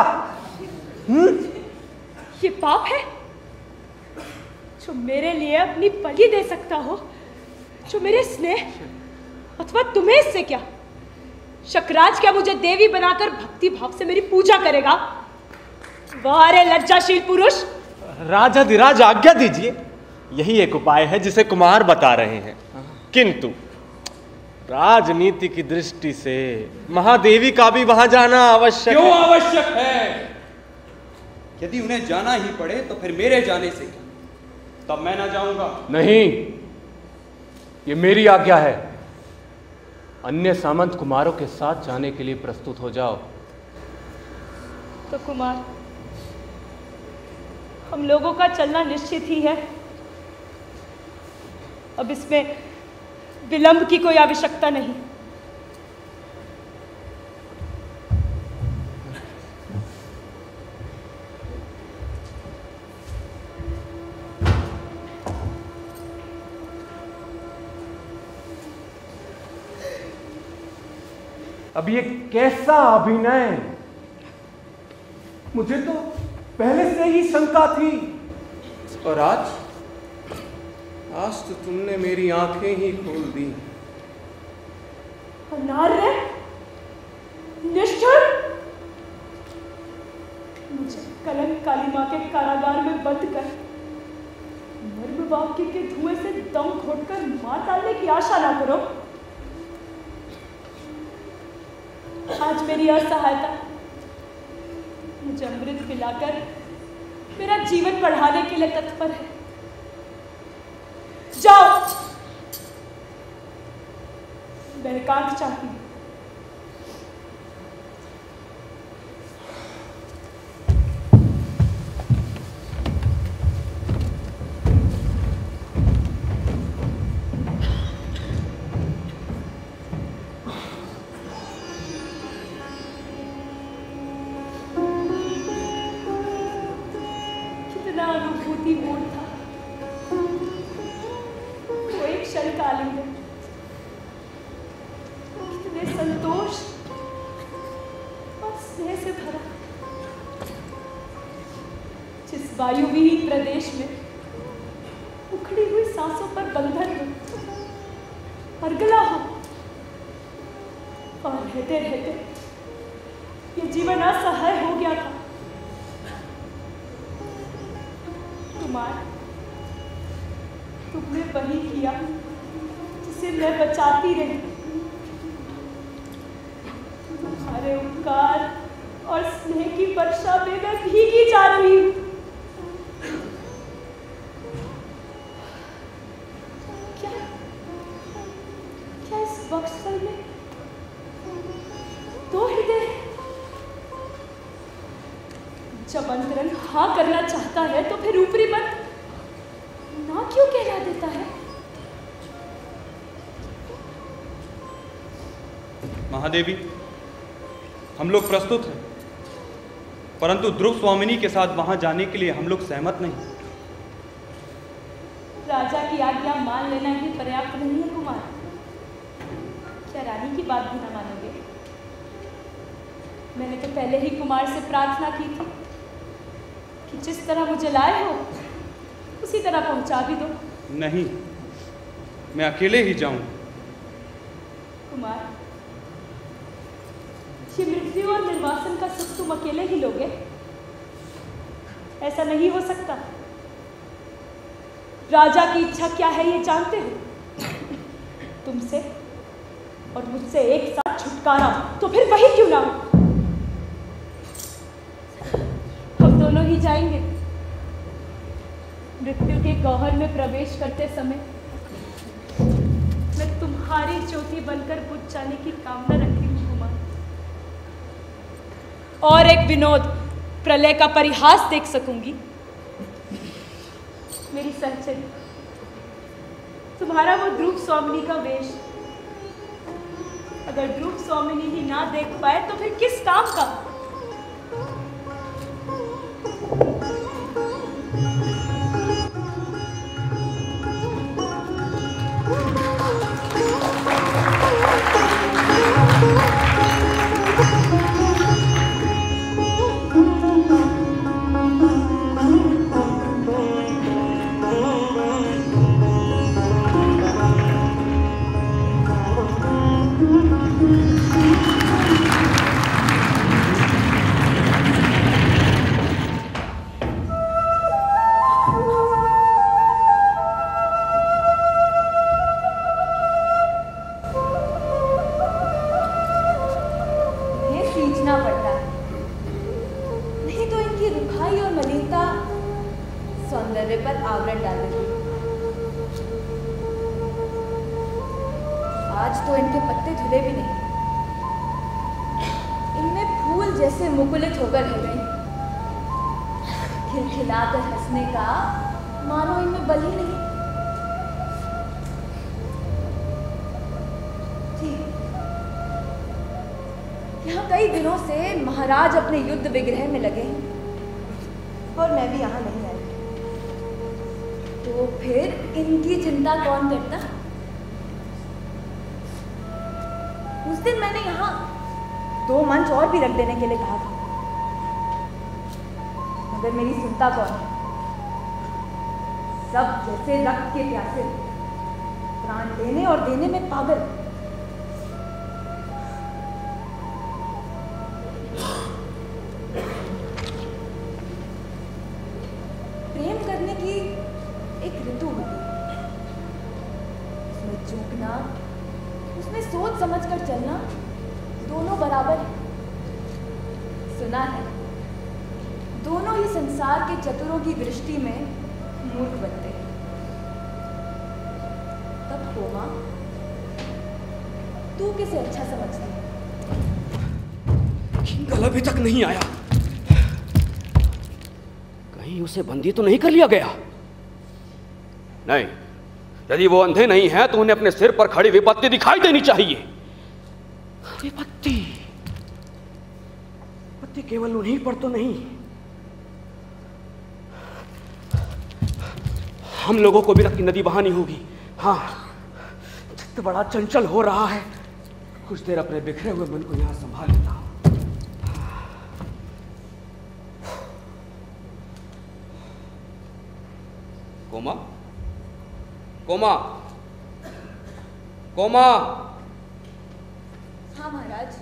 ये पाप है जो मेरे लिए अपनी बलि दे सकता हो, जो मेरे स्नेह अथवा तुम्हें इससे क्या? शकराज क्या मुझे देवी बनाकर भक्ति भाव से मेरी पूजा करेगा? वाह रे लज्जाशील पुरुष! राजाधिराज आज्ञा दीजिए, यही एक उपाय है जिसे कुमार बता रहे हैं। किंतु राजनीति की दृष्टि से महादेवी का भी वहां जाना आवश्यक क्यों आवश्यक है? यदि उन्हें जाना ही पड़े तो फिर मेरे जाने से क्या? तब मैं ना जाऊंगा। नहीं, ये मेरी आज्ञा है। अन्य सामंत कुमारों के साथ जाने के लिए प्रस्तुत हो जाओ। तो कुमार, हम लोगों का चलना निश्चित ही है। अब इसमें विलंब की कोई आवश्यकता नहीं। अब ये कैसा अभिनय! मुझे तो पहले से ही शंका थी, और आज तो तुमने मेरी आंखें ही खोल दी। अनार्य, निष्ठुर! मुझे कलंक काली मां के कारागार में बंद कर मर्म वाक्य के धुएं से दम घोटकर मार डालने की आशा ना करो। आज मेरी असहायता मुझे अमृत पिलाकर मेरा जीवन बढ़ाने के लिए तत्पर है। जाओ, मैं एकांत चाहती हूं। वायु विहीन प्रदेश में उखड़ी हुई सांसों पर बंधन हो, अर्गला हो, और रहते रहते ये जीवन असहाय हो गया था। कुमार, तुमने वही किया जिसे मैं बचाती रही। तुम्हारे उपकार और स्नेह की वर्षा में मैं भीगी जा रही हूँ। बक्सर में दो हृदय। जब अंतरंग हाँ करना चाहता है तो फिर ऊपरी मन ना क्यों कहला देता है? महादेवी, हम लोग प्रस्तुत हैं, परंतु ध्रुव स्वामिनी के साथ वहां जाने के लिए हम लोग सहमत नहीं। राजा की आज्ञा मान लेना ही पर्याप्त नहीं है कुमार। क्या रानी की बात भी ना मानोगे? मैंने तो पहले ही कुमार से प्रार्थना की थी कि जिस तरह मुझे लाए हो उसी तरह पहुंचा भी दो। नहीं, मैं अकेले ही जाऊं। कुमार, ये मृत्यु और निर्वासन का सुख तुम अकेले ही लोगे? ऐसा नहीं हो सकता। राजा की इच्छा क्या है ये जानते हो? तुमसे और मुझसे एक साथ छुटकारा, तो फिर वही क्यों ना हो? हम दोनों दोनों ही जाएंगे। मृत्यु के गौहर में प्रवेश करते समय मैं तुम्हारी ज्योति बनकर बुझ जाने की कामना रखती हूँ कुमार। और एक विनोद, प्रलय का परिहास देख सकूंगी। मेरी सहचरी, तुम्हारा वो ध्रुव स्वामिनी का वेश, अगर ध्रुव स्वामिनी ही ना देख पाए तो फिर किस काम का? महाराज अपने युद्ध विग्रह में लगे हैं और मैं भी यहाँ नहीं आई, तो फिर इनकी चिंता कौन करता? उस दिन मैंने यहाँ 2 मंच और भी रख देने के लिए कहा था, मगर मेरी सुनता कौन? सब जैसे रक्त के प्यासे, प्राण लेने और देने में पागल। चतुरों की दृष्टि में मूर्ख बनते हैं। तब कोमा, तू किसे अच्छा समझती है? किंगल अभी तक नहीं आया। कहीं उसे बंदी तो नहीं कर लिया गया? नहीं, यदि वो अंधे नहीं है तो उन्हें अपने सिर पर खड़ी विपत्ति दिखाई देनी चाहिए। विपत्ति केवल उन्हीं पर तो नहीं, हम लोगों को भी रक्त की नदी बहानी होगी। हाँ, चित्त बड़ा चंचल हो रहा है। कुछ देर अपने बिखरे हुए मन को यहां संभाल लेता हूं। Comma, comma, comma. हाँ महाराज,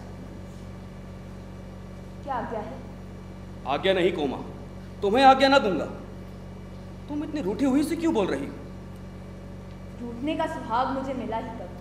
क्या आज्ञा है? आज्ञा नहीं कोमा, तुम्हें आज्ञा ना दूंगा। तुम इतनी रूठी हुई से क्यों बोल रही हो? रूठने का स्वभाव मुझे मिला ही कब?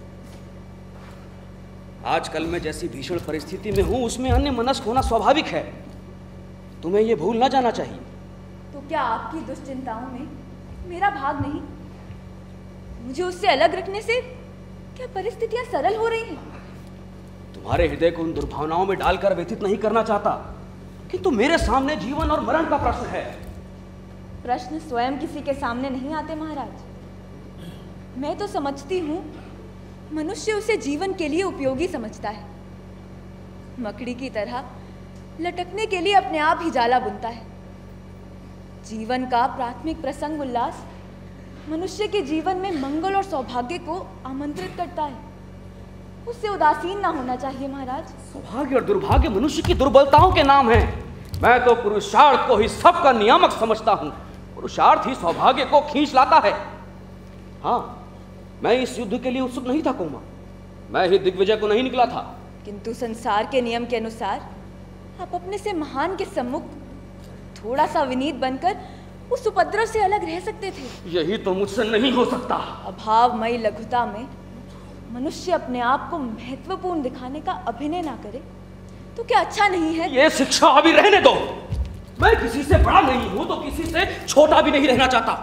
आजकल मैं जैसी भीषण परिस्थिति में हूं उसमें अन्य मनस्क होना स्वाभाविक है। तुम्हें यह भूल ना जाना चाहिए। तो क्या आपकी दुश्चिंताओं में मेरा भाग नहीं? मुझे उससे अलग रखने से क्या परिस्थितियां सरल हो रही हैं? तुम्हारे हृदय को उन दुर्भावनाओं में डालकर व्यथित नहीं करना चाहता, किंतु मेरे सामने जीवन और मरण का प्रश्न है। प्रश्न स्वयं किसी के सामने नहीं आते महाराज। मैं तो समझती हूँ मनुष्य उसे जीवन के लिए उपयोगी समझता है। मकड़ी की तरह लटकने के लिए अपने आप ही जाला बुनता है। जीवन का प्राथमिक प्रसंग उल्लास मनुष्य के जीवन में मंगल और सौभाग्य को आमंत्रित करता है। उससे उदासीन ना होना चाहिए महाराज। सौभाग्य और दुर्भाग्य मनुष्य की दुर्बलताओं के नाम हैं। मैं तो पुरुषार्थ को ही सबका नियामक समझता हूँ। पुरुषार्थ ही सौभाग्य को खींच लाता है। हाँ, मैं इस युद्ध के लिए उत्सुक नहीं था कोमा। मैं ही दिग्विजय को नहीं निकला था। किंतु संसार के नियम के अनुसार आप अपने से महान के सम्मुख थोड़ा सा विनीत बनकर उस उपद्रव से अलग रह सकते थे। यही तो मुझसे नहीं हो सकता। अभावमयी लघुता में मनुष्य अपने आप को महत्वपूर्ण दिखाने का अभिनय ना करे तो क्या अच्छा नहीं है? ये शिक्षा अभी रहने दो। मैं किसी से बड़ा नहीं हूं तो किसी से छोटा भी नहीं रहना चाहता।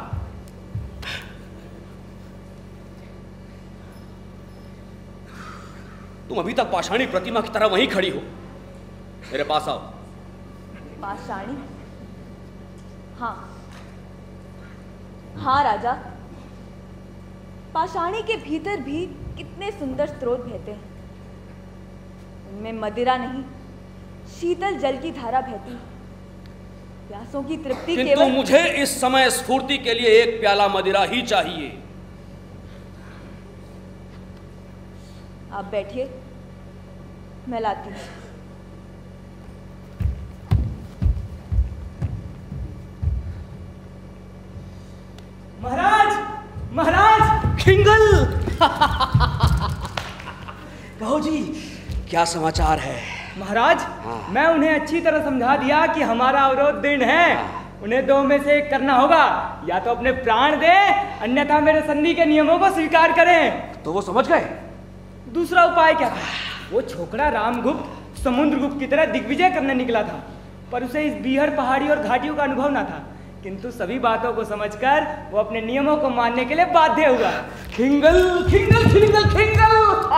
तुम अभी तक पाषाणी प्रतिमा की तरह वहीं खड़ी हो। मेरे पास आओ। पाषाणी? हाँ हाँ राजा, पाषाणी के भीतर भी कितने सुंदर स्रोत बहते हैं। उनमें मदिरा नहीं, शीतल जल की धारा बहती। प्यासों की तृप्ति किंतु केवल मुझे इस समय स्फूर्ति के लिए एक प्याला मदिरा ही चाहिए। आप बैठिए, मैं लाती हूँ। महाराज, महाराज! खिंगल! कहो जी, क्या समाचार है? महाराज, मैं उन्हें अच्छी तरह समझा दिया कि हमारा अवरोध दृढ़ है। उन्हें दो में से एक करना होगा, या तो अपने प्राण दें, अन्यथा मेरे संधि के नियमों को स्वीकार करें। तो वो समझ गए? दूसरा उपाय क्या था? वो छोकरा रामगुप्त समुद्रगुप्त की तरह दिग्विजय करने निकला था, पर उसे इस बीहर पहाड़ी और घाटियों का अनुभव ना था। किंतु सभी बातों को समझकर वो अपने नियमों को मानने के लिए बाध्य हुआ। खिंगल, खिंगल, खिंगल, खिंगल!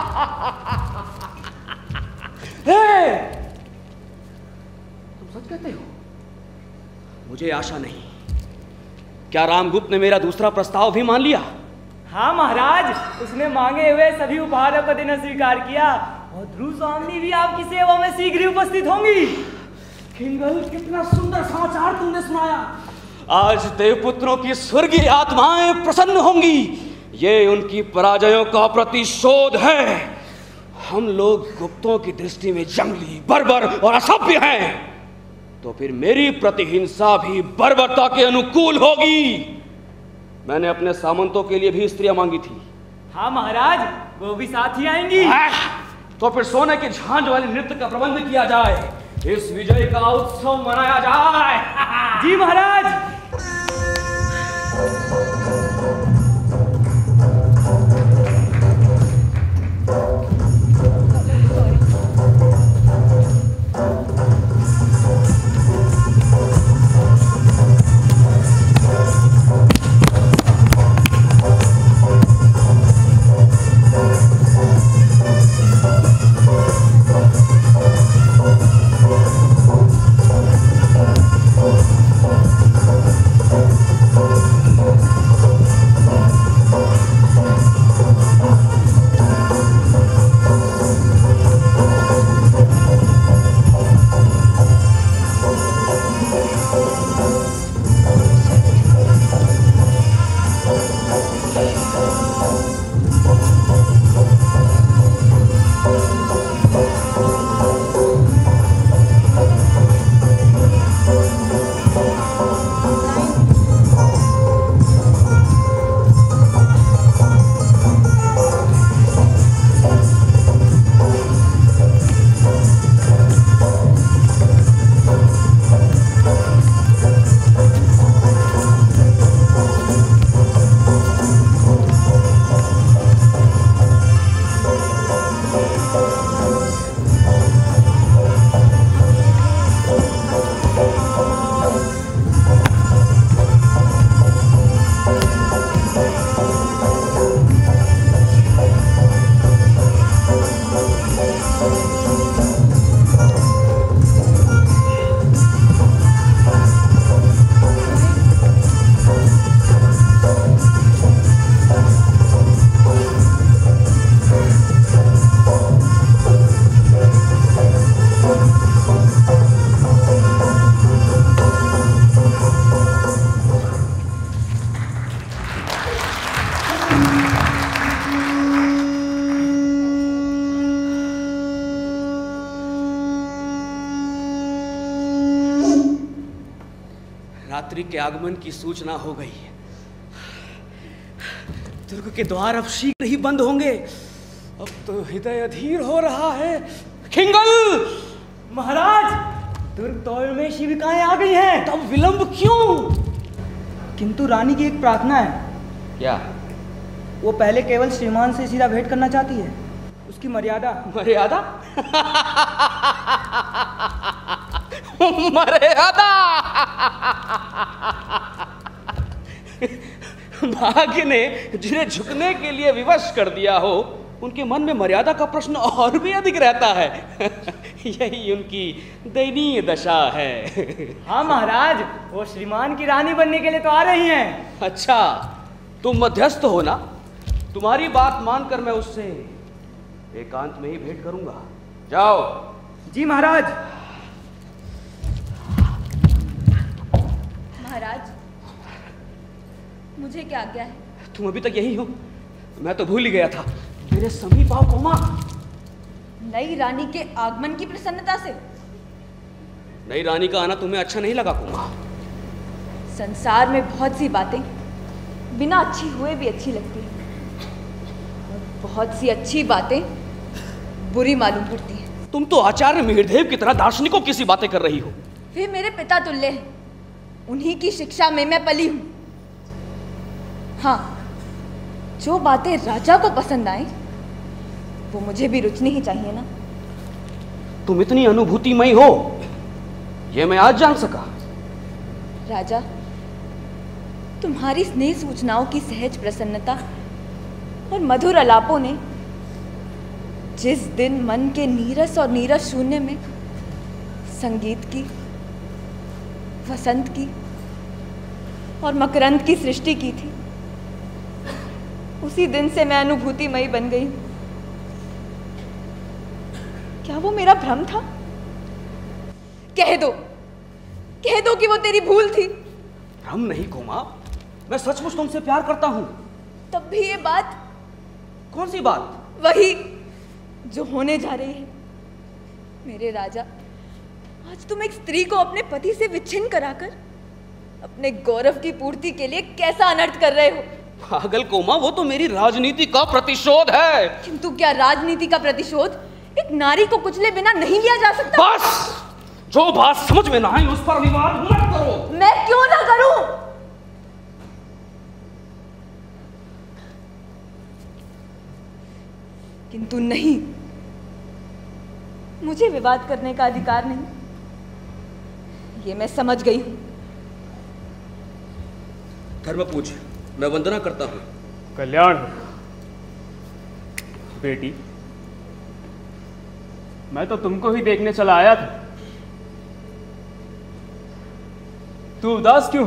तुम सच कहते हो? मुझे आशा नहीं। क्या रामगुप्त ने मेरा दूसरा प्रस्ताव भी मान लिया? हाँ महाराज, उसने मांगे हुए सभी उपहारों को देना स्वीकार किया और ध्रुव स्वामी भी आपकी सेवा में शीघ्र ही उपस्थित होंगी। खिंगल, कितना सुंदर समाचार तुमने सुनाया। आज देवपुत्रों की स्वर्गीय आत्माएं प्रसन्न होंगी। ये उनकी पराजयों का प्रतिशोध है। हम लोग गुप्तों की दृष्टि में जंगली, बर्बर और असभ्य हैं, तो फिर मेरी प्रतिहिंसा भी बर्बरता के अनुकूल होगी। मैंने अपने सामंतों के लिए भी स्त्रियां मांगी थी। हाँ महाराज, वो भी साथ ही आएंगी। तो फिर सोने के झांझ वाले नृत्य का प्रबंध किया जाए, इस विजय का उत्सव मनाया जाए। जी महाराज। रात्रि के आगमन की सूचना हो गई। दुर्ग के द्वार अब शीघ्र ही बंद होंगे। अब तो हृदय अधीर हो रहा है। खिंगल! महाराज, दुर्ग द्वार में शिविकाएं आ गई हैं। तब विलंब क्यों? किंतु रानी की एक प्रार्थना है। क्या? वो पहले केवल श्रीमान से सीधा भेंट करना चाहती है। उसकी मर्यादा। मर्यादा? मर्यादा? भाग्य ने जिन्हें झुकने के लिए विवश कर दिया हो, उनके मन में मर्यादा का प्रश्न और भी अधिक रहता है। यही उनकी दयनीय दशा है। हाँ महाराज, वो श्रीमान की रानी बनने के लिए तो आ रही हैं। अच्छा, तुम मध्यस्थ हो ना? तुम्हारी बात मानकर मैं उससे एकांत में ही भेंट करूंगा। जाओ। जी महाराज। महाराज, मुझे क्या आज्ञा है? तुम अभी तक यही हो? मैं तो भूल ही गया था। मेरे समीप आओ कोमा। नई रानी के आगमन की प्रसन्नता से। नई रानी का आना तुम्हें अच्छा नहीं लगा कोमा? संसार में बहुत सी बातें बिना अच्छी हुए भी अच्छी लगती हैं, और बहुत सी अच्छी बातें बुरी मालूम पड़ती हैं। तुम तो आचार्य मिहिरदेव की तरह दार्शनिकों की सी बातें कर रही हो। वे मेरे पिता तुल्य हैं, उन्हीं की शिक्षा में मैं पली हूं। हाँ, जो बातें राजा को पसंद आए वो मुझे भी रुचनी ही चाहिए ना। तुम इतनी अनुभूतिमयी हो, यह मैं आज जान सका। राजा, तुम्हारी स्नेह सूचनाओं की सहज प्रसन्नता और मधुर अलापों ने जिस दिन मन के नीरस और नीरस शून्य में संगीत की, वसंत की और मकरंद की सृष्टि की थी, उसी दिन से मैं अनुभूतिमयी बन गई। क्या वो मेरा भ्रम था? कह दो कि वो तेरी भूल थी। भ्रम नहीं कोमा, मैं सचमुच तुमसे प्यार करता हूं। तब भी ये बात। कौन सी बात? वही जो होने जा रही है। मेरे राजा, आज तुम एक स्त्री को अपने पति से विच्छिन्न कराकर अपने गौरव की पूर्ति के लिए कैसा अनर्थ कर रहे हो? पागल कोमा, वो तो मेरी राजनीति का प्रतिशोध है। किंतु क्या राजनीति का प्रतिशोध एक नारी को कुचले बिना नहीं लिया जा सकता? बस, जो बात समझ में ना आए उस पर विवाद मत करो। मैं क्यों ना करूं? किंतु नहीं, मुझे विवाद करने का अधिकार नहीं, ये मैं समझ गई हूं। धर्मपूज्य, मैं वंदना करता हूं। कल्याण बेटी, मैं तो तुमको ही देखने चला आया था। तू उदास क्यों?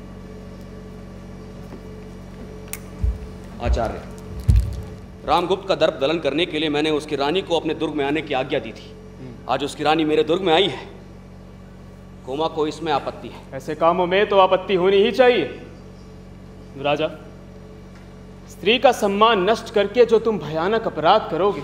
आचार्य, रामगुप्त का दर्प दलन करने के लिए मैंने उसकी रानी को अपने दुर्ग में आने की आज्ञा दी थी। आज उसकी रानी मेरे दुर्ग में आई है। कोमा को इसमें आपत्ति है। ऐसे कामों में तो आपत्ति होनी ही चाहिए। राजा, स्त्री का सम्मान नष्ट करके जो तुम भयानक अपराध करोगे,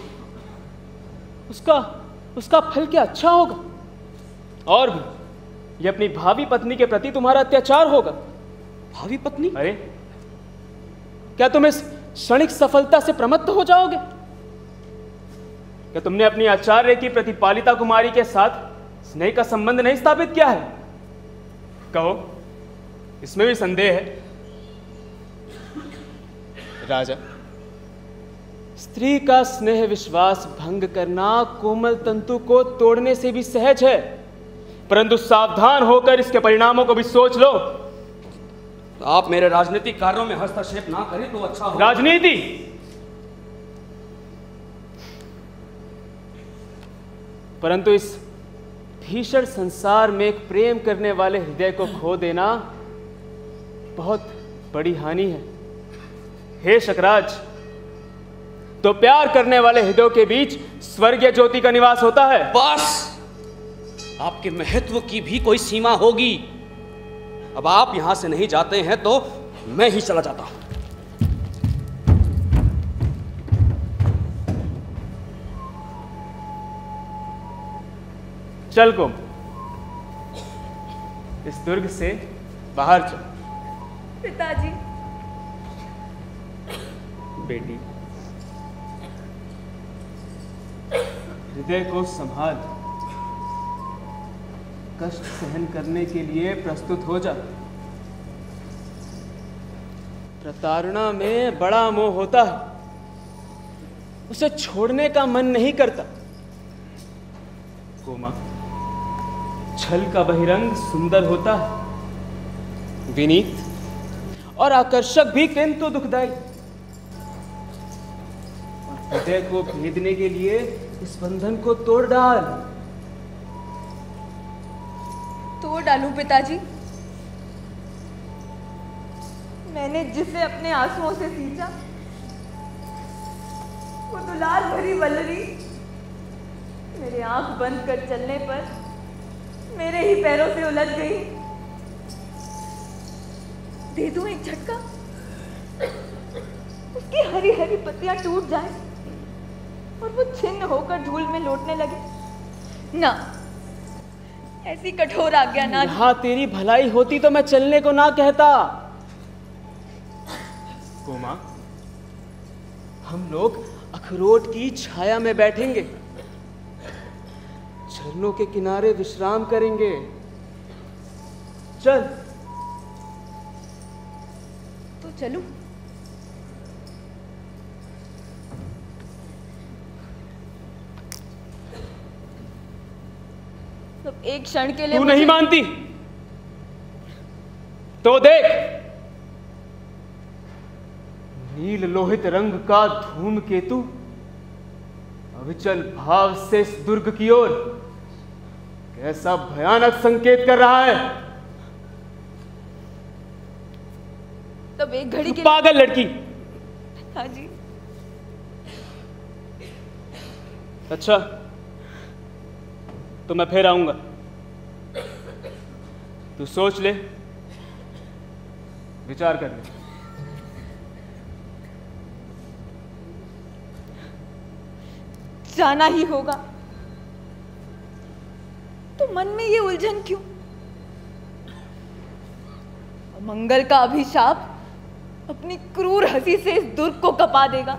उसका फल क्या अच्छा होगा? और भी, ये अपनी भावी पत्नी के प्रति तुम्हारा अत्याचार होगा। भावी पत्नी? अरे, क्या तुम इस क्षणिक सफलता से प्रमत्त हो जाओगे? क्या तुमने अपनी आचार्य की प्रतिपालिता कुमारी के साथ स्नेह का संबंध नहीं स्थापित किया है? कहो, इसमें भी संदेह है? राजा, स्त्री का स्नेह विश्वास भंग करना कोमल तंतु को तोड़ने से भी सहज है, परंतु सावधान होकर इसके परिणामों को भी सोच लो। आप मेरे राजनीतिक कार्यों में हस्तक्षेप ना करें तो अच्छा हो। राजनीति? परंतु इस भीषण संसार में एक प्रेम करने वाले हृदय को खो देना बहुत बड़ी हानि है। हे शकराज, तो प्यार करने वाले हृदयों के बीच स्वर्गीय ज्योति का निवास होता है। बस, आपके महत्व की भी कोई सीमा होगी। अब आप यहां से नहीं जाते हैं तो मैं ही चला जाता हूं। चल को, इस दुर्ग से बाहर चल। पिताजी। बेटी, हृदय को संभाल। कष्ट सहन करने के लिए प्रस्तुत हो जा। प्रताड़ना में बड़ा मोह होता है, उसे छोड़ने का मन नहीं करता। कोमा, छल का बहिरंग सुंदर होता है, विनीत और आकर्षक भी किंतु दुखदायी। हृदय को भेदने के लिए इस बंधन को तोड़ डाल। तोड़ डालूं पिताजी? मैंने जिसे अपने आंसुओं से सींचा, वो दुलार भरी वल्लरी मेरे आंख बंद कर चलने पर मेरे ही पैरों से उलझ गई। दे दूं एक झटका, उसकी हरी हरी पत्तियां टूट जाएं और वो छिन्न होकर धूल में लौटने लगे। ना, ऐसी कठोर आज्ञा ना। हाँ, तेरी भलाई होती तो मैं चलने को ना कहता। कोमा, हम लोग अखरोट की छाया में बैठेंगे, झरनों के किनारे विश्राम करेंगे। चल। तो चलूं? सब एक क्षण के लिए। तू नहीं मानती तो देख, नील लोहित रंग का धूमकेतु अविचल भाव से इस दुर्ग की ओर कैसा भयानक संकेत कर रहा है। तब एक घड़ी के पागल लड़की। हाँ जी। अच्छा, तो मैं फिर आऊंगा। तू सोच ले, विचार कर ले। जाना ही होगा तो मन में ये उलझन क्यों? मंगल का अभिशाप अपनी क्रूर हंसी से इस दुर्ग को कपा देगा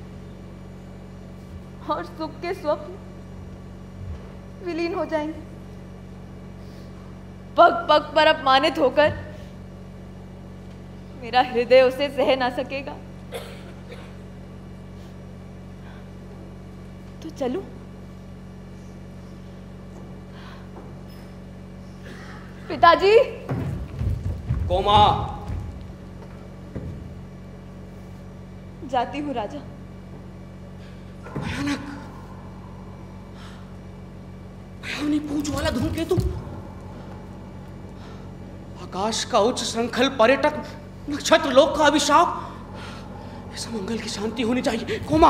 और सुख के स्वप्न विलीन हो जाएंगे। पग पग पर अपमानित होकर मेरा हृदय उसे सह ना सकेगा। तो चलूं? पिताजी। कोमा। जाती हूँ राजा। भयानक, भयावनी पूंछ वाला धूमकेतु, आकाश का उच्च श्रृंखल पर्यटक, नक्षत्र लोक का अभिशाप। इस मंगल की शांति होनी चाहिए। कोमा,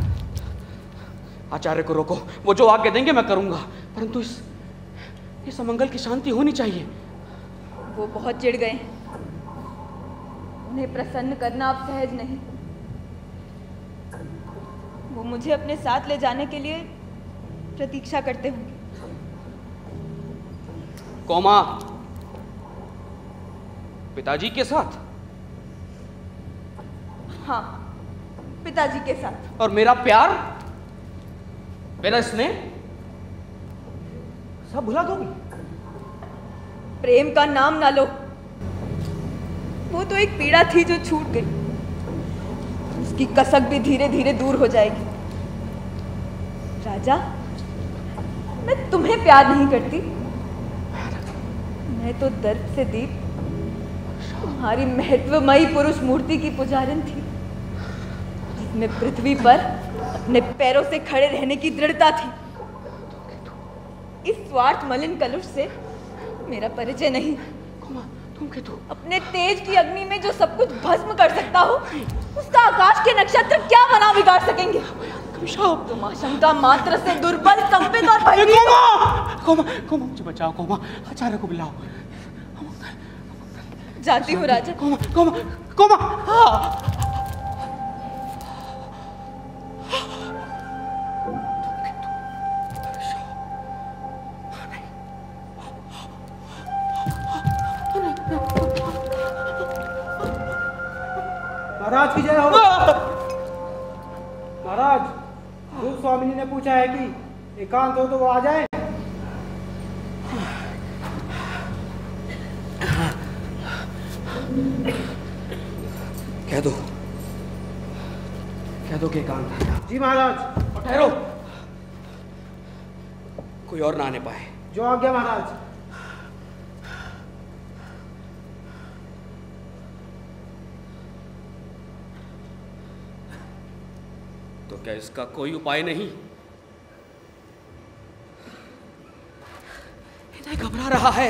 आचार्य को रोको, वो जो आज्ञा देंगे मैं करूंगा, परंतु इस अमंगल की शांति होनी चाहिए। वो बहुत चिढ़ गए, उन्हें प्रसन्न करना अब सहज नहीं। वो मुझे अपने साथ ले जाने के लिए प्रतीक्षा करते होंगे। कोमा, पिताजी के साथ? हाँ, पिताजी के साथ। और मेरा प्यार, मेरा स्नेह सब भुला दोगी? प्रेम का नाम ना लो, वो तो एक पीड़ा थी जो छूट गई। उसकी कसक भी धीरे धीरे दूर हो जाएगी। राजा, मैं तुम्हें प्यार नहीं करती, मैं तो दर्प से दीप तुम्हारी महत्वमयी पुरुष मूर्ति की पुजारिन थी, जिसमें पृथ्वी पर अपने पैरों से खड़े रहने की दृढ़ता थी। इस स्वार्थ मलिन कलुष से मेरा परिचय नहीं। अपने तेज की अग्नि में जो सब कुछ भस्म कर सकता हो, उसका आकाश के नक्षत्र क्या बना बिगाड़ सकेंगे? तुम आशंका मात्र से दुर्बल, कंपित और भयभीत। कोमा, कोमा, मुझे बचाओ। कोमा, आचार्य को बुलाओ। जाती हूँ राजा। Coma, comma, comma. हाँ। महाराज की जय हो। महाराज, रूप स्वामिनी ने पूछा है कि एकांत हो तो वो आ जाए। कह दो कि एकांत है। जी महाराज। और ठहरो, कोई और ना आने पाए। जो आज्ञा महाराज। क्या इसका कोई उपाय नहीं? हृदय घबरा रहा है।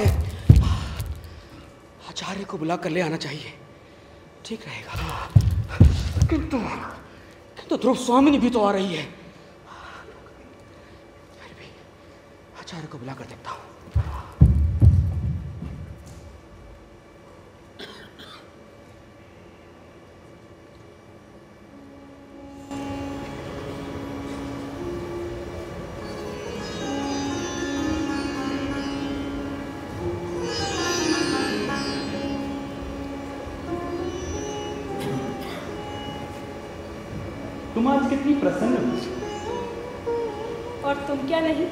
आचार्य को बुला कर ले आना चाहिए, ठीक रहेगा। किंतु ध्रुव स्वामिनी भी तो आ रही है। फिर भी आचार्य को बुला कर देखता हूं। तुम आज कितनी प्रसन्न हो। और तुम क्या नहीं?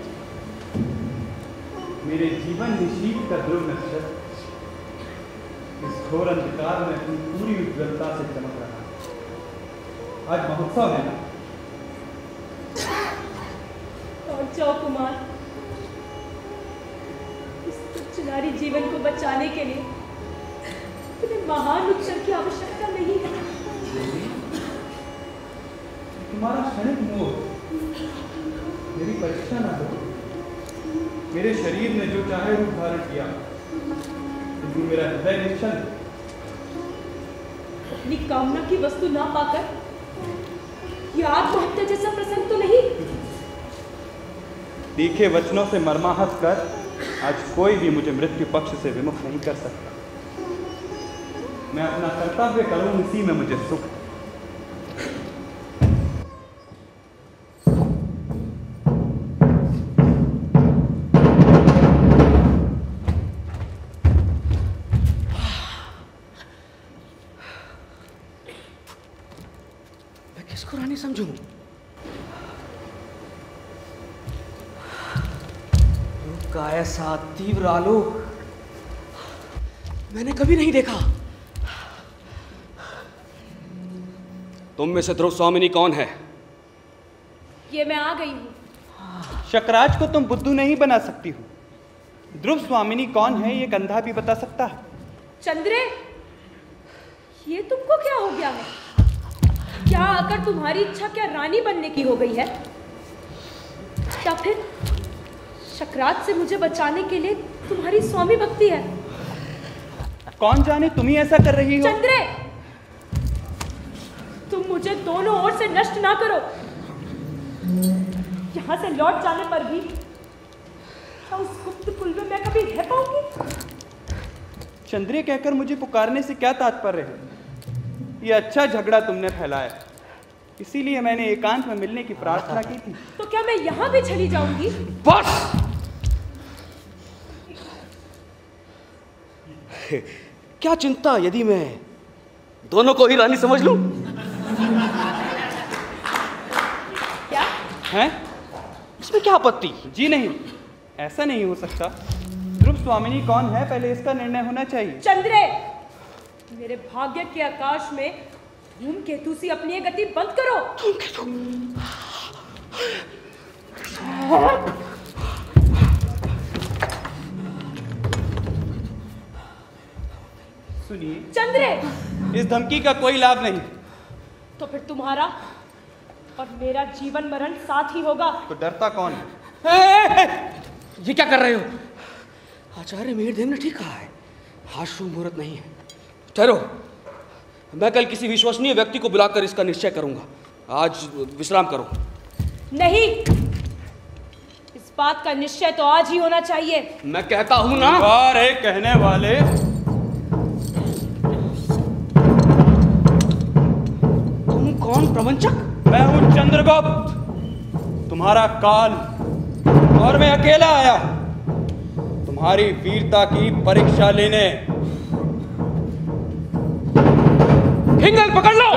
मेरे जीवन निशीत का ध्रुव नक्षत्र इस घोर अंधकार में अपनी पूरी उज्ज्वलता से चमक रहा है। आज महोत्सव है ना? और जाओ कुमार, इस तुच्छ नारी जीवन को बचाने के लिए तुम्हें महान उत्सव की आवश्यकता नहीं है। तुम्हारा क्षणिक मोह मेरी परीक्षा ना हो। मेरे शरीर ने जो चाहे रूप धारण किया, लेकिन मेरा हृदय निश्चल। अपनी कामना की वस्तु ना पाकर ये आत्महत्या जैसा प्रसंग तो नहीं? तीखे वचनों से मर्माहत कर आज कोई भी मुझे मृत्यु पक्ष से विमुख नहीं कर सकता। मैं अपना कर्तव्य करूं, इसी में मुझे सुख है। किसको रानी समझूं? रूप का ऐसा तीव्र आलोक मैंने कभी नहीं देखा। तुम में से ध्रुव स्वामिनी कौन है? ये मैं आ गई हूँ। शकराज को तुम बुद्धू नहीं बना सकती हो। ध्रुव स्वामिनी कौन है ये अंधा भी बता सकता है। चंद्रे, ये तुमको क्या हो गया है? क्या आकर तुम्हारी इच्छा क्या रानी बनने की हो गई है, या फिर शकराज से मुझे बचाने के लिए तुम्हारी स्वामी भक्ति है? कौन जाने तुम ही ऐसा कर रही हो। चंद्रे, तुम मुझे दोनों ओर से नष्ट ना करो। यहाँ से लौट जाने पर भी क्या उस गुप्त कुल में मैं कभी रह पाऊंगी? चंद्रे कहकर मुझे पुकारने से क्या तात्पर्य है? ये अच्छा झगड़ा तुमने फैलाया, इसीलिए मैंने एकांत में मिलने की प्रार्थना की थी। तो क्या मैं यहाँ भी चली जाऊंगी? बस! क्या चिंता यदि मैं दोनों को ही रानी समझ लूं? क्या हैं? इसमें क्या आपत्ति? जी नहीं, ऐसा नहीं हो सकता। ध्रुव स्वामिनी कौन है, पहले इसका निर्णय होना चाहिए। चंद्रे, मेरे भाग्य के आकाश में धूमकेतु सी अपनी ये गति बंद करो। धूमकेतु? सुनिए चंद्रे, इस धमकी का कोई लाभ नहीं। तो फिर तुम्हारा और मेरा जीवन मरण साथ ही होगा। तो डरता कौन है? ये क्या कर रहे हो? आचार्य मीरदेव ने ठीक कहा है, आज शुभ मुहूर्त नहीं है। ठहरो, मैं कल किसी विश्वसनीय व्यक्ति को बुलाकर इसका निश्चय करूंगा। आज विश्राम करो। नहीं, इस बात का निश्चय तो आज ही होना चाहिए। मैं कहता हूं ना। अरे कहने वाले, तुम कौन प्रवंचक? मैं हूं चंद्रगुप्त, तुम्हारा काल, और मैं अकेला आया तुम्हारी वीरता की परीक्षा लेने। हिंगल पकड़ लो।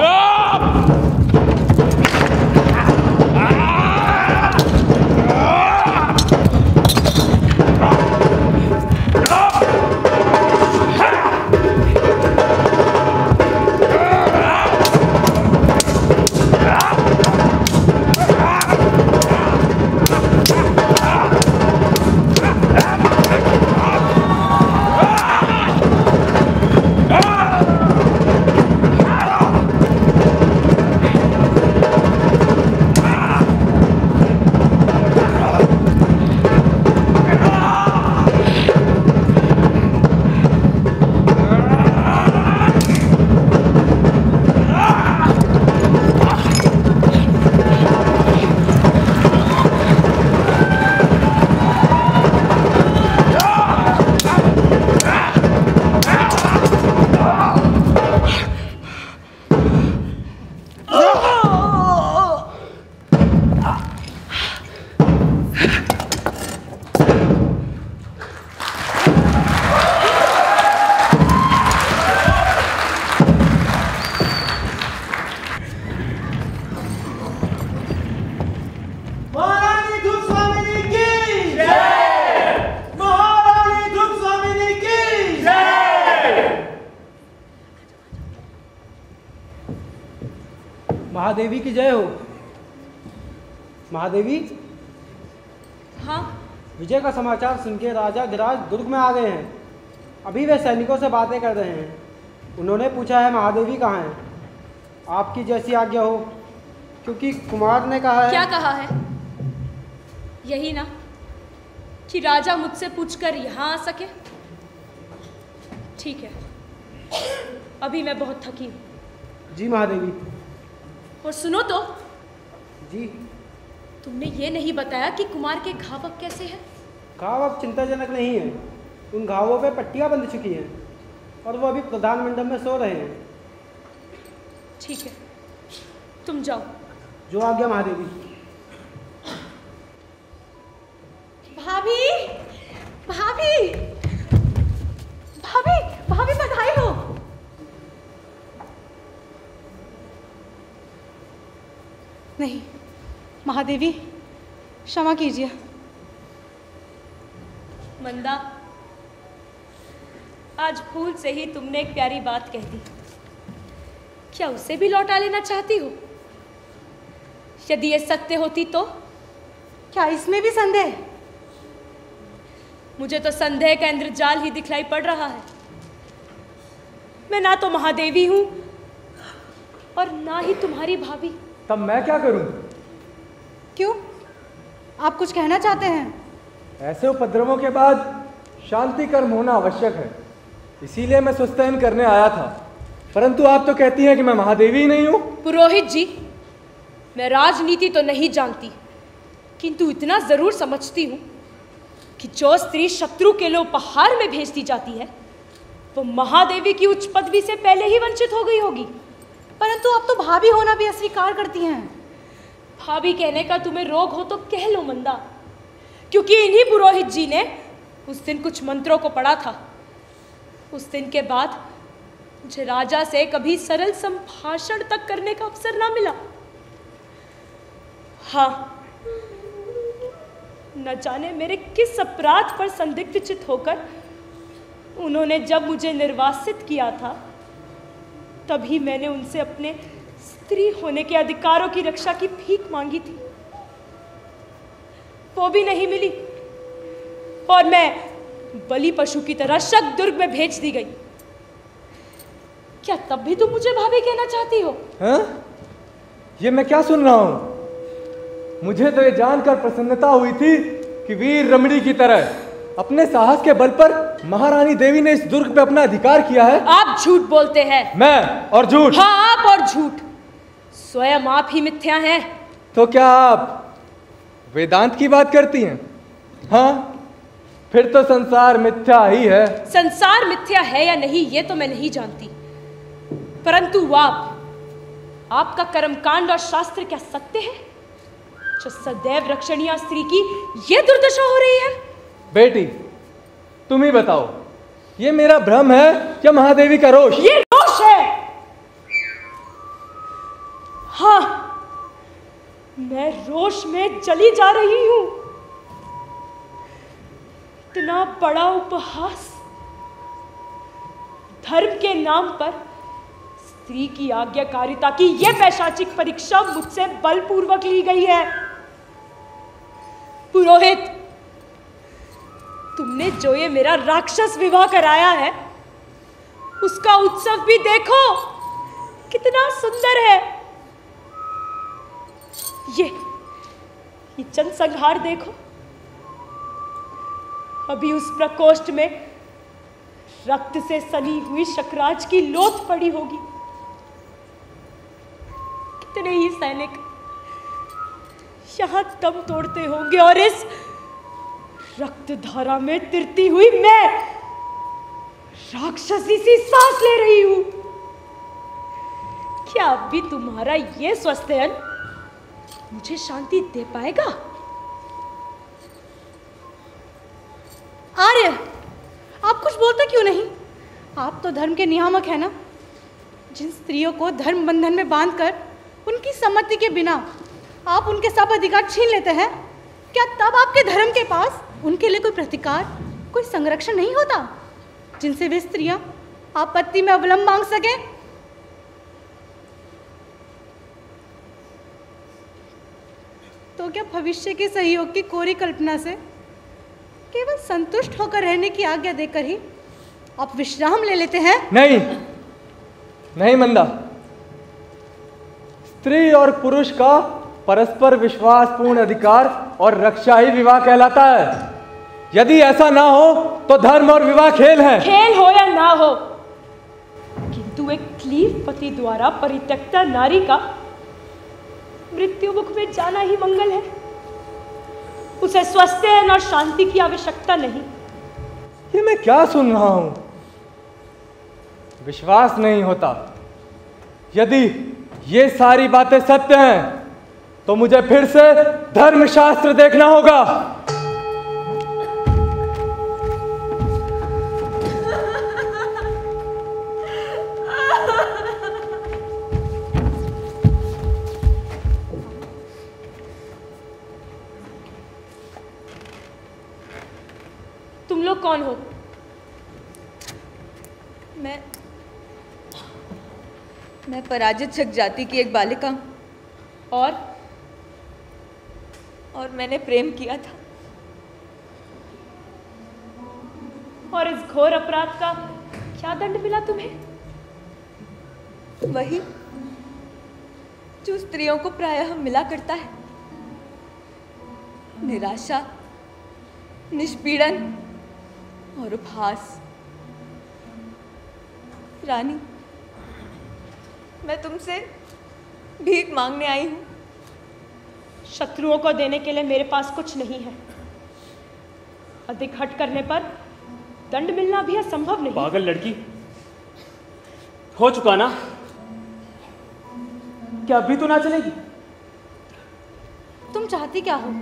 महादेवी की जय हो। महादेवी, हाँ, विजय का समाचार सुन के राजा गिराज दुर्ग में आ गए हैं। अभी वे सैनिकों से बातें कर रहे हैं। उन्होंने पूछा है महादेवी कहाँ हैं। आपकी जैसी आज्ञा हो, क्योंकि कुमार ने कहा है। क्या कहा है? यही ना कि राजा मुझसे पूछकर यहाँ आ सके। ठीक है, अभी मैं बहुत थकी हूँ। जी महादेवी। और सुनो तो, जी। तुमने ये नहीं बताया कि कुमार के घाव अब कैसे हैं? घाव अब चिंताजनक नहीं है। उन घावों पे पट्टियाँ बंध चुकी हैं और वो अभी प्रधान मंडप में सो रहे हैं। ठीक है, तुम जाओ। जो आज्ञा महादेवी। भाभी, भाभी, भाभी, भाभी बधाई हो। नहीं महादेवी, क्षमा कीजिए। मंदा, आज भूल से ही तुमने एक प्यारी बात कह दी। क्या उसे भी लौटा लेना चाहती हो? यदि ये सत्य होती तो? क्या इसमें भी संदेह? मुझे तो संदेह का इंद्रजाल ही दिखलाई पड़ रहा है। मैं ना तो महादेवी हूं और ना ही तुम्हारी भाभी। तब मैं क्या करूं? क्यों, आप कुछ कहना चाहते हैं? ऐसे उपद्रवों के बाद शांति कर्म होना आवश्यक है, इसीलिए मैं सुस्तैन करने आया था। परंतु आप तो कहती हैं कि मैं महादेवी ही नहीं हूं। पुरोहित जी, मैं राजनीति तो नहीं जानती, किंतु इतना जरूर समझती हूं कि जो स्त्री शत्रु के लिए उपहार में भेज दी जाती है वो महादेवी की उच्च पदवी से पहले ही वंचित हो गई होगी। परंतु आप तो भाभी होना भी अस्वीकार करती हैं। भाभी कहने का तुम्हें रोग हो तो कह लो मंदा, क्योंकि इन्हीं पुरोहित जी ने उस दिन कुछ मंत्रों को पढ़ा था। उस दिन के बाद मुझे राजा से कभी सरल संभाषण तक करने का अवसर ना मिला। हाँ, न जाने मेरे किस अपराध पर संदिग्ध चित होकर उन्होंने जब मुझे निर्वासित किया था, तभी मैंने उनसे अपने स्त्री होने के अधिकारों की रक्षा की भीख मांगी थी। वो भी नहीं मिली और मैं बलि पशु की तरह शक दुर्ग में भेज दी गई। क्या तब भी तुम मुझे भाभी कहना चाहती हो? हाँ? ये मैं क्या सुन रहा हूं? मुझे तो ये जानकर प्रसन्नता हुई थी कि वीर रमणी की तरह अपने साहस के बल पर महारानी देवी ने इस दुर्ग पे अपना अधिकार किया है। आप झूठ बोलते हैं। मैं और झूठ? हाँ, आप और झूठ। स्वयं आप ही मिथ्या हैं। तो क्या आप वेदांत की बात करती हैं? हाँ, फिर तो संसार मिथ्या ही है। संसार मिथ्या है या नहीं ये तो मैं नहीं जानती, परंतु आपका कर्मकांड और शास्त्र क्या सत्य है जो सदैव रक्षणीय स्त्री की ये दुर्दशा हो रही है? बेटी, तुम ही बताओ, ये मेरा भ्रम है या महादेवी का रोष? ये रोष है। हाँ, मैं रोष में जली जा रही हूं। इतना बड़ा उपहास, धर्म के नाम पर स्त्री की आज्ञाकारिता की यह पैशाचिक परीक्षा मुझसे बलपूर्वक ली गई है। पुरोहित, तुमने जो ये मेरा राक्षस विवाह कराया है, उसका उत्सव भी देखो कितना सुंदर है। ये जनसंहार देखो, अभी उस प्रकोष्ठ में रक्त से सनी हुई शकराज की लोथ पड़ी होगी। कितने ही सैनिक यहां दम तोड़ते होंगे और इस रक्त धारा में तिरती हुई मैं राक्षसी सी सांस ले रही हूं। क्या अब भी तुम्हारा ये स्वस्थयन मुझे शांति दे पाएगा? आर्य, आप कुछ बोलते क्यों नहीं? आप तो धर्म के नियामक हैं ना। जिन स्त्रियों को धर्म बंधन में बांधकर उनकी सम्मति के बिना आप उनके सब अधिकार छीन लेते हैं, क्या तब आपके धर्म के पास उनके लिए कोई प्रतिकार, कोई संरक्षण नहीं होता जिनसे वे स्त्रियां आपत्ति में अवलंब मांग सकें? तो क्या भविष्य के सहयोग की कोरी कल्पना से केवल संतुष्ट होकर रहने की आज्ञा देकर ही आप विश्राम ले लेते हैं? नहीं नहीं मंदा, स्त्री और पुरुष का परस्पर विश्वासपूर्ण अधिकार और रक्षा ही विवाह कहलाता है। यदि ऐसा ना हो तो धर्म और विवाह खेल है। खेल हो या ना हो, किंतु एक क्लीव पति द्वारा परित्यक्ता नारी का मृत्यु मुख में जाना ही मंगल है। उसे स्वस्थ और शांति की आवश्यकता नहीं। ये मैं क्या सुन रहा हूं? विश्वास नहीं होता। यदि ये सारी बातें सत्य हैं तो मुझे फिर से धर्मशास्त्र देखना होगा। तुम लोग कौन हो? मैं पराजित शक जाति की एक बालिका हूं। और मैंने प्रेम किया था। और इस घोर अपराध का क्या दंड मिला तुम्हें? वही जो स्त्रियों को प्रायः मिला करता है, निराशा, निष्पीड़न और उपहास। रानी, मैं तुमसे भीख मांगने आई हूं। शत्रुओं को देने के लिए मेरे पास कुछ नहीं है। अधिक हट करने पर दंड मिलना भी असंभव नहीं। पागल लड़की, हो चुका ना? क्या अभी तो ना चलेगी? तुम चाहती क्या हो?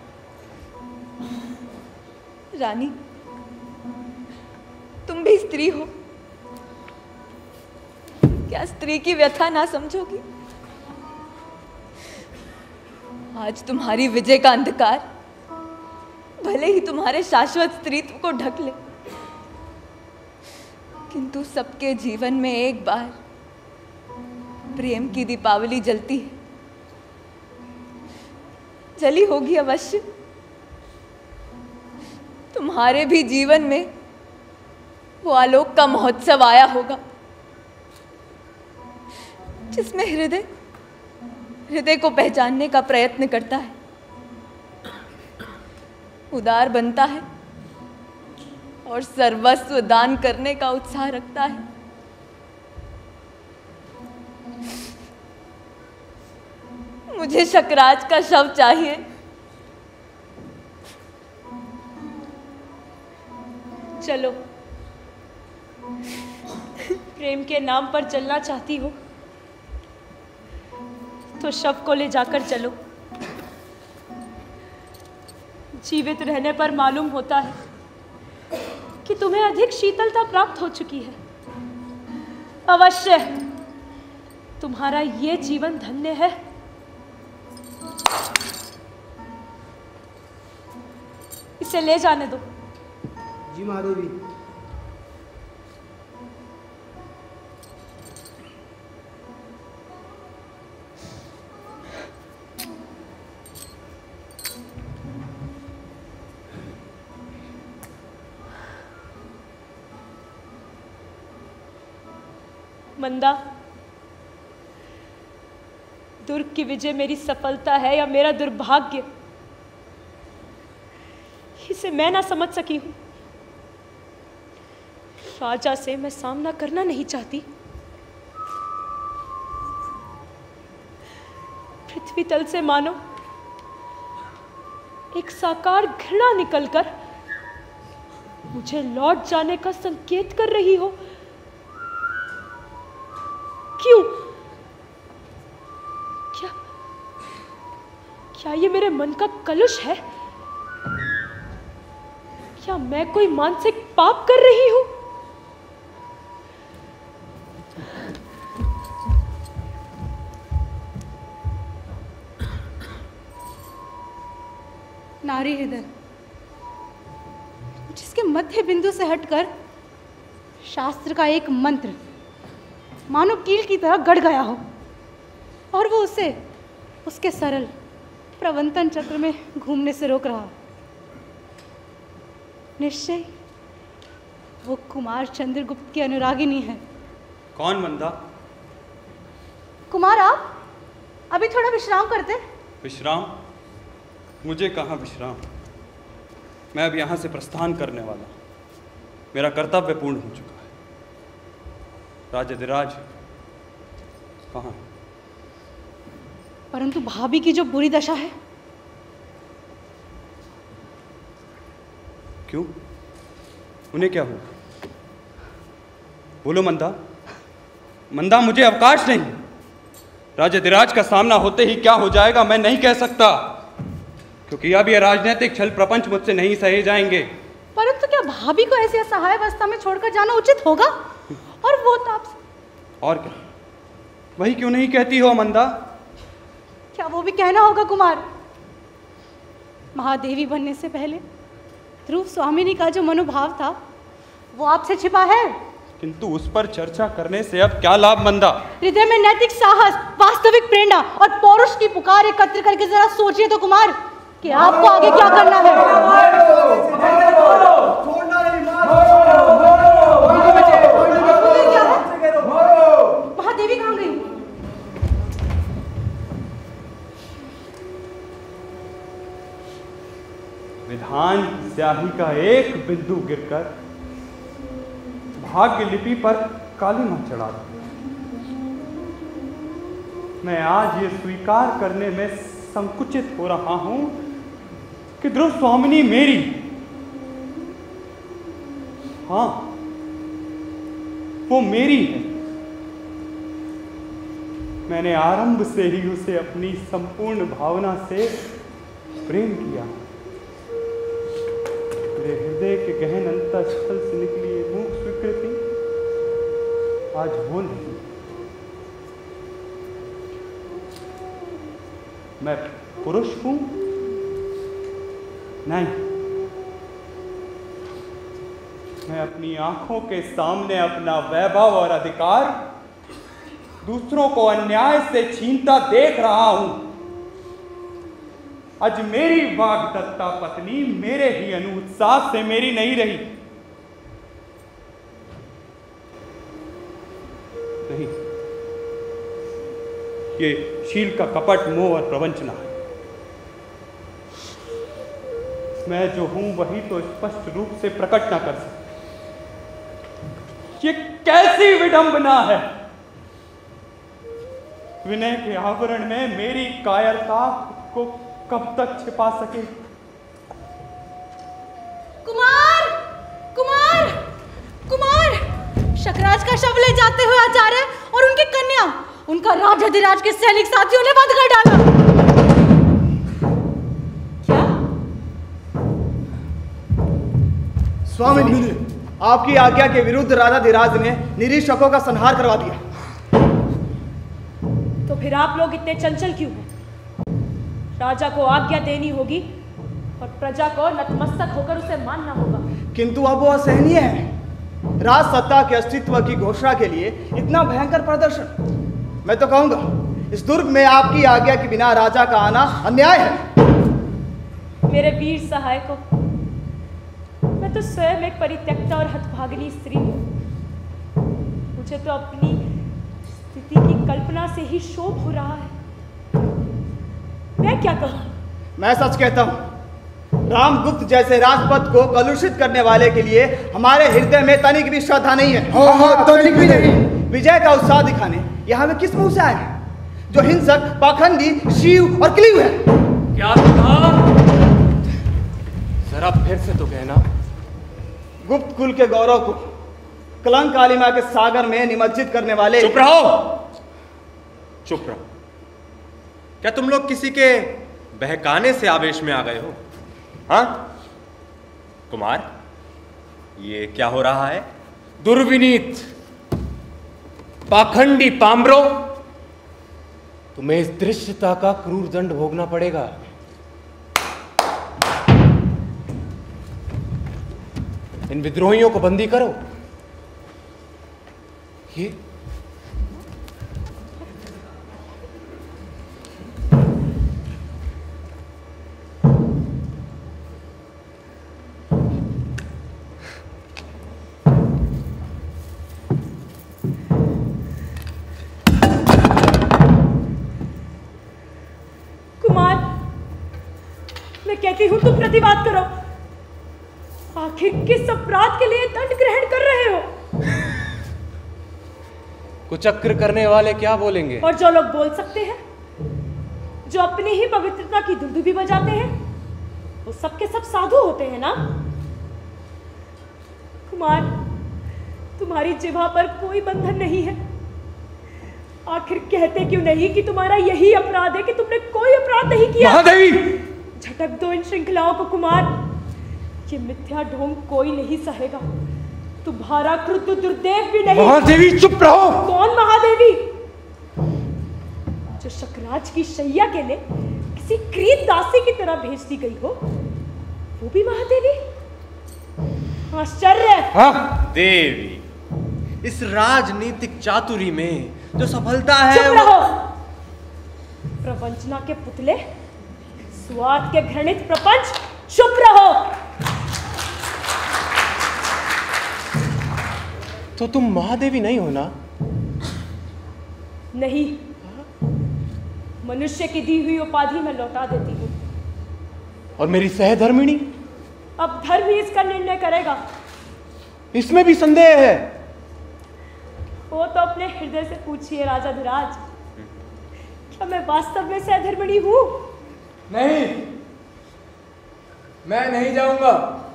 रानी, तुम भी स्त्री हो। क्या स्त्री की व्यथा ना समझोगी? आज तुम्हारी विजय का अंधकार भले ही तुम्हारे शाश्वत स्त्रीत्व को ढक ले, किंतु सबके जीवन में एक बार प्रेम की दीपावली जलती है। जली होगी अवश्य। तुम्हारे भी जीवन में वो आलोक का महोत्सव आया होगा, जिसमें हृदय को पहचानने का प्रयत्न करता है, उदार बनता है और सर्वस्व दान करने का उत्साह रखता है। मुझे शकराज का शव चाहिए। चलो, प्रेम के नाम पर चलना चाहती हो तो शव को ले जाकर चलो। जीवित रहने पर मालूम होता है कि तुम्हें अधिक शीतलता प्राप्त हो चुकी है। अवश्य तुम्हारा ये जीवन धन्य है। इसे ले जाने दो। जी महादेवी। मंदा, दुर्ग की विजय मेरी सफलता है या मेरा दुर्भाग्य, इसे मैं ना समझ सकी हूं। राजा से मैं सामना करना नहीं चाहती। पृथ्वी तल से मानो एक साकार घृणा निकलकर मुझे लौट जाने का संकेत कर रही हो। क्यों? क्या ये मेरे मन का कलुष है? क्या मैं कोई मानसिक पाप कर रही हूं? नारी हृदय, जिसके मध्य बिंदु से हटकर शास्त्र का एक मंत्र मानो कील की तरह गड़ गया हो, और वो उसे उसके सरल प्रवंतन चक्र में घूमने से रोक रहा। निश्चय वो कुमार चंद्रगुप्त की अनुरागिनी है। कौन मंदा? कुमार आप अभी थोड़ा विश्राम करते। विश्राम? मुझे कहाँ विश्राम? मैं अब यहाँ से प्रस्थान करने वाला। मेरा कर्तव्य पूर्ण हो चुका है। राजाधिराज कहाँ? परंतु भाभी की जो बुरी दशा है। क्यों? उन्हें क्या हुआ? बोलो मंदा। मंदा, मुझे अवकाश नहीं। राजाधिराज का सामना होते ही क्या हो जाएगा मैं नहीं कह सकता, क्योंकि अब यह राजनीतिक छल प्रपंच मुझसे नहीं सहे जाएंगे। परंतु क्या भाभी को ऐसी असहाय अवस्था में छोड़कर जाना उचित होगा? और वो ताप से... और क्या? वही क्यों नहीं कहती हो मंदा? क्या वो भी कहना होगा कुमार? महादेवी बनने से पहले ध्रुव स्वामिनी का जो मनोभाव था वो आपसे छिपा है। किंतु उस पर चर्चा करने से अब क्या लाभ मंदा? हृदय में नैतिक साहस, वास्तविक प्रेरणा और पौरुष की पुकार एकत्र करके जरा सोचिए तो कुमार कि आपको आगे क्या करना है। महादेवी कहाँ गई? विधान स्याही का एक बिंदु गिरकर भाग्य लिपि पर कालिमा चढ़ा दिया। मैं आज ये स्वीकार करने में संकुचित हो रहा हूं कि ध्रुव स्वामिनी मेरी, हाँ वो मेरी है। मैंने आरंभ से ही उसे अपनी संपूर्ण भावना से प्रेम किया। मेरे हृदय के गहन अंतःस्थल से निकली ये मूक स्वीकृति आज वो नहीं। मैं पुरुष हूं? नहीं। मैं अपनी आंखों के सामने अपना वैभव और अधिकार दूसरों को अन्याय से छीनता देख रहा हूं। आज मेरी वाग्दत्ता पत्नी मेरे ही अनुत्साह से मेरी नहीं रही। नहीं, ये शील का कपट, मोह और प्रवंचना है। मैं जो हूं वही तो स्पष्ट रूप से प्रकट ना कर सकता। ये कैसी विडंबना है! विनय के आवरण में मेरी कायरता को कब तक छिपा सके? कुमार! कुमार! कुमार! शकराज का शव ले जाते हुए आचार्य और उनकी कन्या, उनका राजाधिराज के सैनिक साथियों ने बंद कर डाला। क्या? स्वामिनी, आपकी आज्ञा के विरुद्ध राजाधिराज ने निरीक्षकों का संहार करवा दिया। तो फिर आप लोग इतने चंचल क्यों हैं? राजा को आज्ञा देनी होगी और प्रजा को नतमस्तक होकर उसे मानना होगा। किंतु अब वो असहनीय है। राज सत्ता के अस्तित्व की घोषणा के लिए इतना भयंकर प्रदर्शन। मैं तो कहूंगा इस दुर्ग में आपकी आज्ञा के बिना राजा का आना अन्याय है। मेरे वीर सहायकों, मैं तो स्वयं एक परित्यक्ता और हतभागिनी स्त्री हूं। मुझे तो अपनी स्थिति की कल्पना से ही शोक हो रहा है। मैं क्या कहूं? मैं सच कहता हूं, रामगुप्त जैसे राजपद को कलुषित करने वाले के लिए हमारे हृदय में तनिक भी श्रद्धा नहीं है। हाँ, तनिक भी नहीं। विजय का उत्साह दिखाने यहाँ में किस मुंह से आए, जो हिंसक, पाखंडी, शिव और क्लीव है? क्या कहा? जरा फिर से तो कहना। गुप्त कुल के गौरव को कलंक कालिमा के सागर में निमज्जित करने वाले। चुप रहो, चुप रहो। क्या तुम लोग किसी के बहकाने से आवेश में आ गए हो? हाँ कुमार, ये क्या हो रहा है? दुर्विनीत, पाखंडी पामरो, तुम्हें इस दृश्यता का क्रूर दंड भोगना पड़ेगा। इन विद्रोहियों को बंदी करो। ये कहती हूँ तुम प्रतिवाद करो। आखिर किस अपराध के लिए दंड ग्रहण कर रहे हो? कुचक्र करने वाले क्या बोलेंगे? और जो लोग बोल सकते हैं, जो अपनी ही पवित्रता की दुर्दुभी बजाते हैं, वो सबके सब साधु होते हैं ना? कुमार, तुम्हारी जिह्वा पर कोई बंधन नहीं है। आखिर कहते क्यों नहीं कि तुम्हारा यही अपराध है कि तुमने कोई अपराध नहीं किया? महादेवी! झटक दो इन श्रृंखलाओं को कुमार। ये मिथ्या ढोंग कोई नहीं सहेगा। तुम्हारा क्रुद्ध दुर्देव भी नहीं। महादेवी चुप रहो। कौन महादेवी? जो शकराज की शैया के लिए किसी क्रीत दासी की तरह भेज दी गई हो, वो भी महादेवी? आश्चर्य। हाँ? देवी, इस राजनीतिक चातुरी में जो सफलता है। चुप रहो। प्रवंचना के पुतले, स्वार्थ के घृणित प्रपंच, चुप रहो। तो तुम महादेवी नहीं हो ना? नहीं, मनुष्य की दी हुई उपाधि मैं लौटा देती हूँ। और मेरी सहधर्मिणी? अब धर्म ही इसका निर्णय करेगा। इसमें भी संदेह है? वो तो अपने हृदय से पूछिए राजाधिराज। क्या मैं वास्तव में सहधर्मिणी हूँ? नहीं, मैं नहीं जाऊंगा।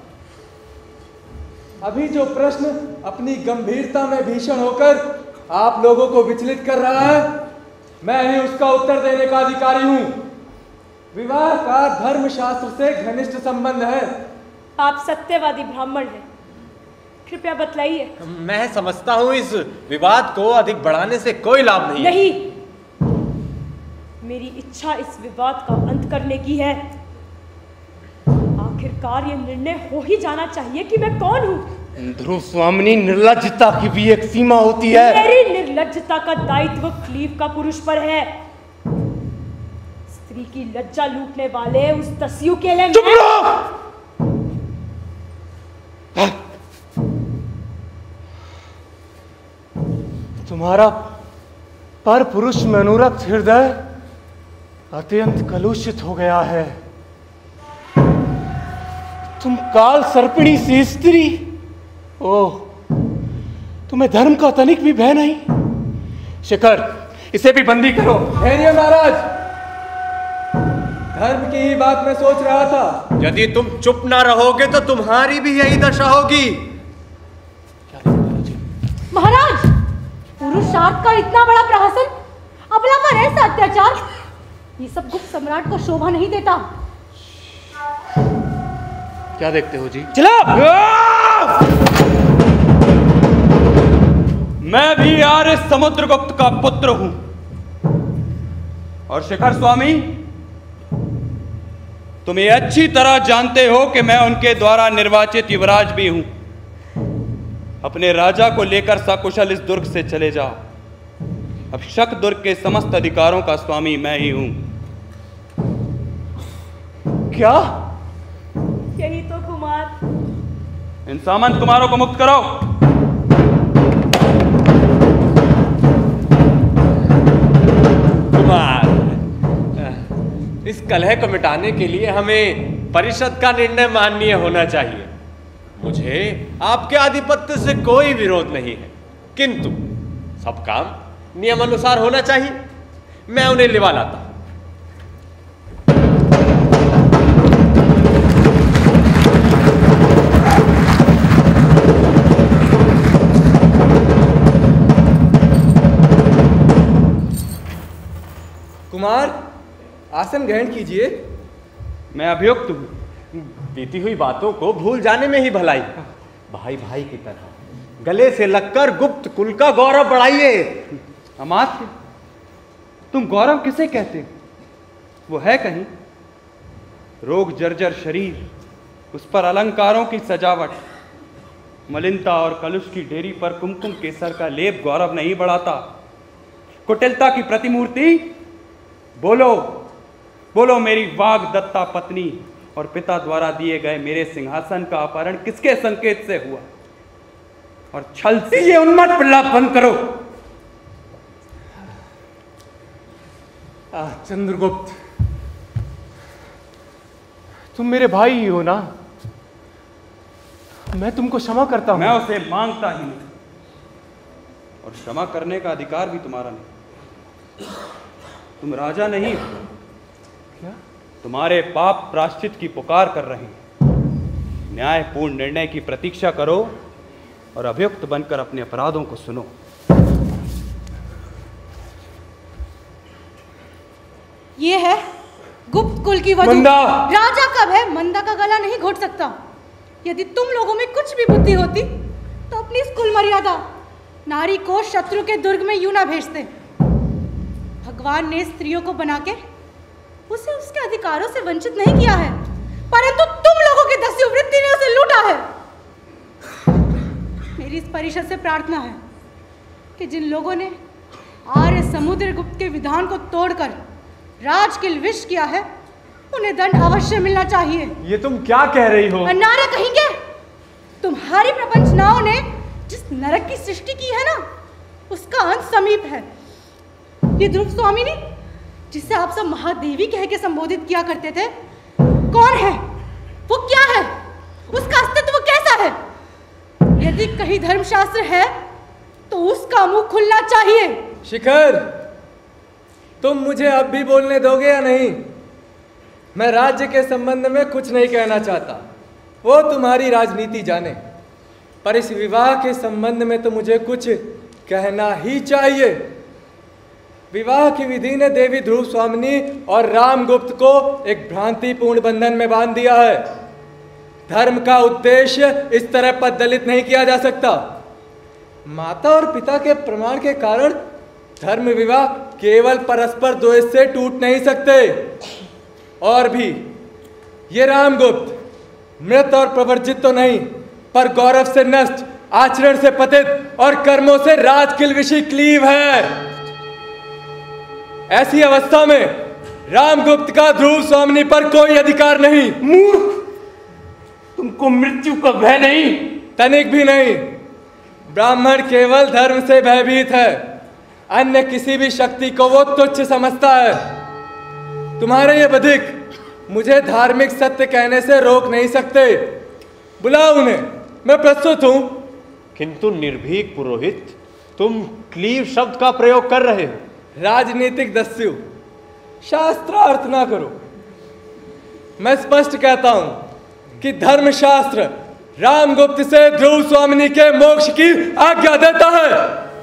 अभी जो प्रश्न अपनी गंभीरता में भीषण होकर आप लोगों को विचलित कर रहा है, मैं ही उसका उत्तर देने का अधिकारी हूं। विवाह का धर्मशास्त्र से घनिष्ठ संबंध है। आप सत्यवादी ब्राह्मण हैं, कृपया बतलाइए। मैं समझता हूं इस विवाद को अधिक बढ़ाने से कोई लाभ नहीं। नहीं, मेरी इच्छा इस विवाद का अंत करने की है। आखिरकार ये निर्णय हो ही जाना चाहिए कि मैं कौन हूँ। ध्रुव स्वामिनी, निर्लज्जता की भी एक सीमा होती है। मेरी निर्लज्जता का दायित्व क्लीव का पुरुष पर है। स्त्री की लज्जा लूटने वाले उस दस्यु के लिए चुप रहो। तुम्हारा पर पुरुष में अनुरक्त हृदय अत्यंत कलुषित हो गया है। तुम काल सर्पिणी सी स्त्री, ओह, तुम्हें धर्म का तनिक भी भय नहीं। शिखर, इसे भी बंदी करो। ठहरिए महाराज, धर्म की ही बात मैं सोच रहा था। यदि तुम चुप ना रहोगे तो तुम्हारी भी यही दशा होगी। महाराज, पुरुषार्थ का इतना बड़ा प्रहसन, अबला पर ऐसा अत्याचार, ये सब गुप्त सम्राट को शोभा नहीं देता। क्या देखते हो जी? चलो। मैं भी आर्य समुद्रगुप्त का पुत्र हूं। और शिखर स्वामी, तुम ये अच्छी तरह जानते हो कि मैं उनके द्वारा निर्वाचित युवराज भी हूं। अपने राजा को लेकर सकुशल इस दुर्ग से चले जाओ। अब शक दुर्ग के समस्त अधिकारों का स्वामी मैं ही हूं। क्या? यही तो कुमार। इन सामंत कुमारों को मुक्त करो। कुमार, इस कलह को मिटाने के लिए हमें परिषद का निर्णय माननीय होना चाहिए। मुझे आपके आधिपत्य से कोई विरोध नहीं है, किंतु सब काम नियम अनुसार होना चाहिए। मैं उन्हें लिवा लाता हूं। कुमार, आसन ग्रहण कीजिए। मैं अभियुक्त हूं। बीती हुई बातों को भूल जाने में ही भलाई। भाई भाई की तरह गले से लगकर गुप्त कुल का गौरव बढ़ाइए। अमात्य, तुम गौरव किसे कहते हो? वो है कहीं? रोग जर्जर शरीर, उस पर अलंकारों की सजावट, मलिनता और कलुष की डेरी पर कुमकुम केसर का लेप गौरव नहीं बढ़ाता। कुटिलता की प्रतिमूर्ति, बोलो बोलो, मेरी वाग दत्ता पत्नी और पिता द्वारा दिए गए मेरे सिंहासन का अपहरण किसके संकेत से हुआ? और छल से ये उन्मत्त प्रलाप बंद करो। चंद्रगुप्त, तुम मेरे भाई ही हो ना, मैं तुमको क्षमा करता हूं। मैं उसे मांगता ही नहीं, और क्षमा करने का अधिकार भी तुम्हारा नहीं। तुम राजा नहीं हो। क्या? तुम्हारे पाप प्रायश्चित की पुकार कर रहे हैं। न्यायपूर्ण निर्णय की प्रतीक्षा करो और अभियुक्त बनकर अपने अपराधों को सुनो। ये है गुप्त कुल की वधू। मंदा! राजा कब है मंदा का गला नहीं घोट सकता। यदि तुम लोगों में कुछ भी बुद्धि होती तो अपनी इस कुल मर्यादा नारी को शत्रु के दुर्ग में यूं ना भेजते। भगवान ने स्त्रियों को बना के उसे उसके अधिकारों से वंचित नहीं किया है, परंतु तुम लोगों की दस्यु वृत्ति ने उसे लूटा है। मेरी इस परिषद से प्रार्थना है कि जिन लोगों ने आर्य समुद्रगुप्त के विधान को तोड़कर राजकिल विष किया है, उन्हें दंड अवश्य मिलना चाहिए। ये तुम क्या कह रही हो? नारे कहेंगे। तुम्हारी प्रपंचनाओं ने जिस नरक की सृष्टि की है ना, उसका अंत समीप है। ये ध्रुव स्वामिनी, जिसे आप सब महादेवी कह के संबोधित किया करते थे, कौन है वो? क्या है उसका अस्तित्व? कैसा है? यदि कहीं धर्मशास्त्र है तो उसका मुंह खुलना चाहिए। शिखर, तुम मुझे अब भी बोलने दोगे या नहीं? मैं राज्य के संबंध में कुछ नहीं कहना चाहता, वो तुम्हारी राजनीति जाने, पर इस विवाह के संबंध में तो मुझे कुछ कहना ही चाहिए। विवाह की विधि ने देवी ध्रुव स्वामिनी और रामगुप्त को एक भ्रांतिपूर्ण बंधन में बांध दिया है। धर्म का उद्देश्य इस तरह पद दलित नहीं किया जा सकता। माता और पिता के प्रमाण के कारण धर्म विवाह केवल परस्पर द्वेष से टूट नहीं सकते। और भी ये रामगुप्त मृत और प्रवर्जित तो नहीं, पर गौरव से नष्ट, आचरण से पतित और कर्मों से राजकिल विषी क्लीव है। ऐसी अवस्था में रामगुप्त का ध्रुव स्वामिनी पर कोई अधिकार नहीं। मूर्ख, तुमको मृत्यु का भय नहीं? तनिक भी नहीं। ब्राह्मण केवल धर्म से भयभीत है, अन्य किसी भी शक्ति को वो तुच्छ समझता है। तुम्हारे ये बधिक मुझे धार्मिक सत्य कहने से रोक नहीं सकते। बुलाओ उन्हें, मैं प्रस्तुत हूं। किंतु निर्भीक पुरोहित, तुम क्लीव शब्द का प्रयोग कर रहे हो। राजनीतिक दस्यु, शास्त्रार्थ ना करो। मैं स्पष्ट कहता हूं कि धर्मशास्त्र रामगुप्त से ध्रुव स्वामिनी के मोक्ष की आज्ञा देता है।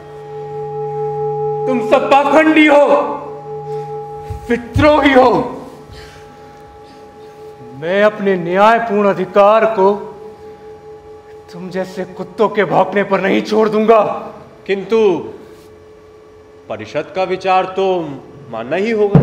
तुम सब पाखंडी हो, विद्रोही हो। मैं अपने न्यायपूर्ण अधिकार को तुम जैसे कुत्तों के भौंकने पर नहीं छोड़ दूंगा। किंतु परिषद का विचार तो मानना ही होगा।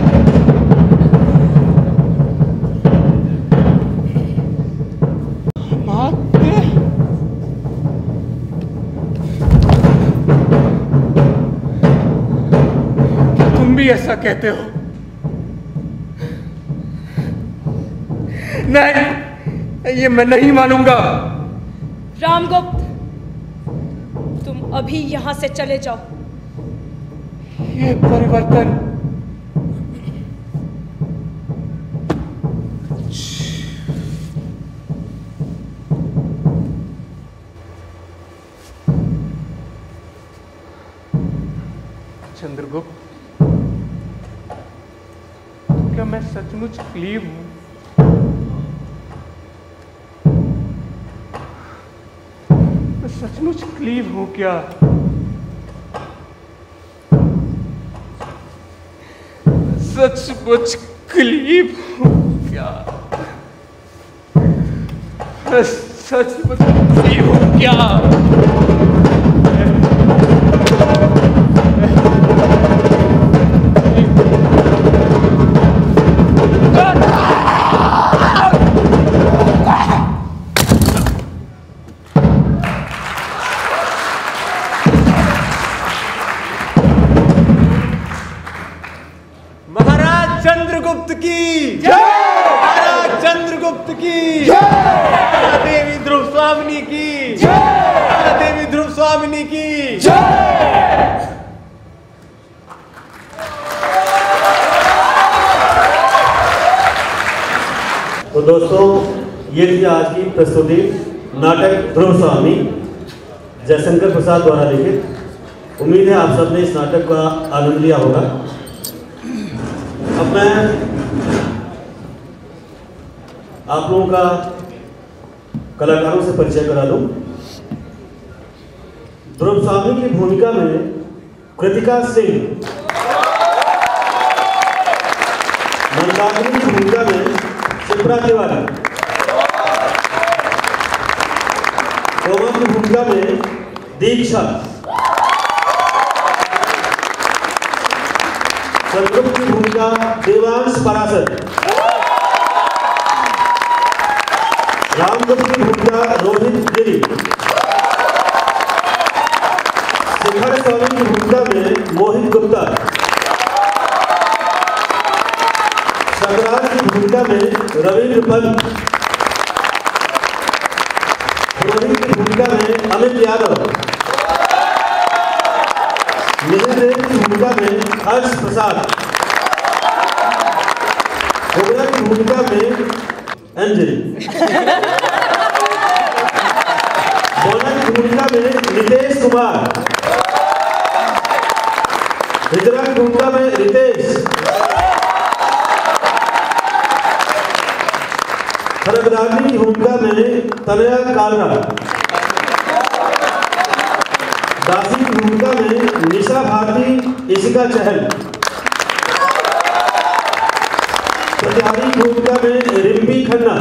तुम भी ऐसा कहते हो? नहीं, ये मैं नहीं मानूंगा। रामगुप्त, तुम अभी यहां से चले जाओ। ये परिवर्तन चंद्रगुप्त, क्या मैं सचमुच क्लीव हूं? मैं सचमुच क्लीव हूं क्या? सचमुच क्लीव हूं क्या? सचमुच क्लीव हूं क्या? चंद्रगुप्त की जय! महाराज चंद्रगुप्त की जय! देवी ध्रुव स्वामिनी की जय! देवी ध्रुव स्वामिनी की जय! तो दोस्तों, ये थी आज की प्रस्तुति, नाटक ध्रुव स्वामी, जयशंकर प्रसाद द्वारा लिखित। उम्मीद है आप सबने इस नाटक का आनंद लिया होगा। अब मैं आप लोगों का कलाकारों से परिचय करा दूं। ध्रुव स्वामी की भूमिका में कृतिका सिंह, मंदाकिनी की भूमिका में शिप्रा तिवारी, कोमा की भूमिका में दीक्षा, चंद्रगुप्त की भूमिका देवांश पराशर, रामगुप्त की भूमिका रोहित गिरी, शिखर स्वामी की भूमिका में मोहित गुप्ता, संग्राम की भूमिका में रविंद्र पंत, पुरोहित की भूमिका में अमित यादव, मिहिर की भूमिका में हर्ष प्रसाद, होगरा की भूमिका में अंजलि, बोना की भूमिका में नितेश कुमार, हिजरा की भूमिका में रितेश, खरगदानी की भूमिका में तनया कालरा, दासी की भूमिका में निशा भारती, इशिका चहल, प्रतिहारी की भूमिका में रिम्पी खन्ना,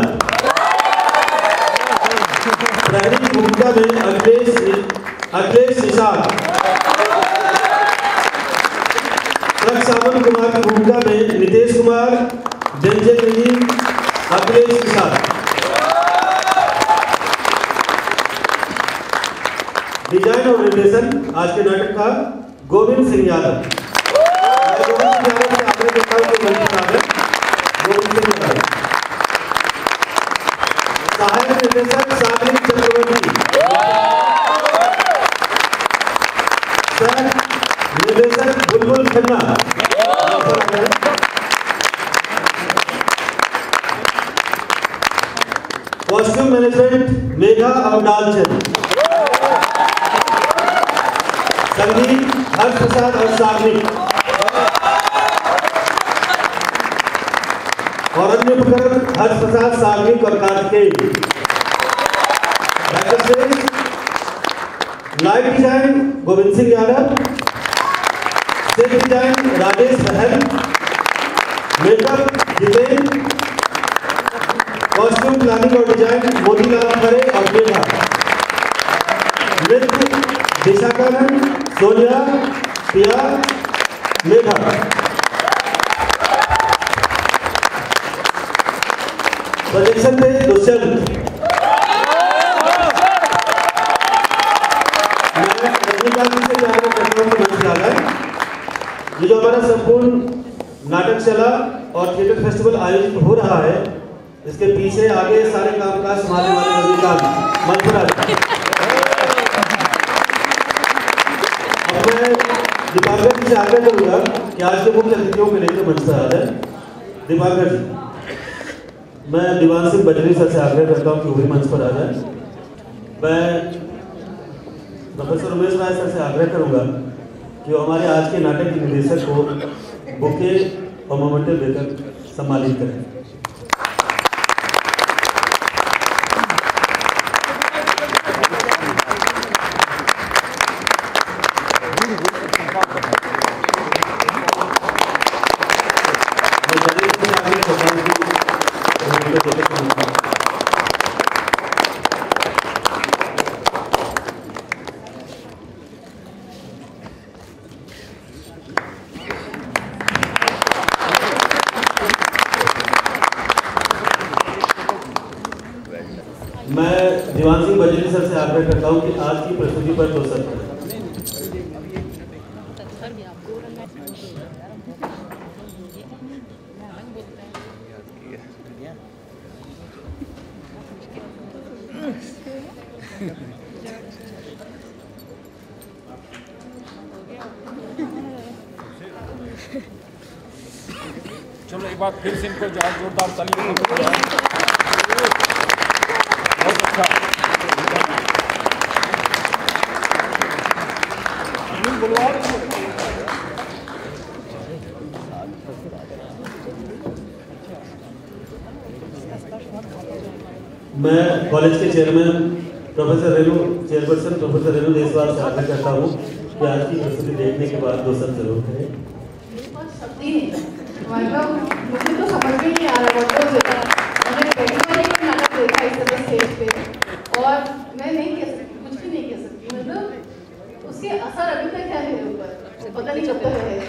प्रहरी की भूमिका में अखिलेश निषाद, सावन कुमार की भूमिका में नितेश कुमार, जंजन रहीम, अखिलेश निषाद। डिजाइन और निर्देशन आज के नाटक का गोविंद सिंह यादव। सहायक निर्देशक सागरी चक्रवर्ती, निर्देशक बुलबुल खन्ना, कॉस्ट्यूम मैनेजमेंट मेघा अवडालचंद, संगीत हर्ष प्रसाद और साग्निक, और अन्य उपकरण हर्ष प्रसाद, साग्निक और Kartikeya. Light design Govind Singh Yadav, set design Rajesh Bahl, makeup Jitendra, costume planning और डिजाइन मोतीलाल खरे और मेघा, नृत्य दिशाकानंद, सोनिया, पिया, मेघा। प्रोजेक्शन थे दुष्यंत। मैं रजनीकांत जी से जानना चाहता हूँ कि मंच पे आ गए। ये जो हमारा संपूर्ण नाटक चला और थिएटर फेस्टिवल आयोजित हो रहा है, इसके पीछे आगे सारे कामकाज संभालने वाले रजनीकांत मंच पर आ गए। अब मैं दीपांकर जी से आग्रह करूंगा कि आज के मुख्य अतिथियों को लेकर मंच पर आ जाए। दीपांकर जी, मैं दीवान सिंह बजरी सर से आग्रह करता हूँ कि वो भी मंच पर आ जाए। मैं प्रोफेसर उमेश राय सर से आग्रह करूंगा कि वो हमारे आज के नाटक के निर्देशक को बुके और मोमेंटो देकर सम्मानित करें। मैं दीवान सिंह बजरी सर से आग्रह करता हूं कि आज की प्रस्तुति पर दो सर करें। चलो एक बार फिर से इनको जोरदार तालियों मैं कॉलेज के chairman professor Renu chairperson professor Renu Deshwal से आग्रह करता हूँ कि आज की प्रस्तुति देखने के बाद 2 शब्द जरूर करें। मतलब मुझे तो समझ में नहीं आ रहा मतलब मैंने पहली बार एक नाटक देखा इस तरह स्टेज पे और मैं नहीं कह सकती, कुछ भी नहीं कह सकती। मतलब उसके असर अभी तक है मेरे ऊपर, पता नहीं कब तक रहेगा।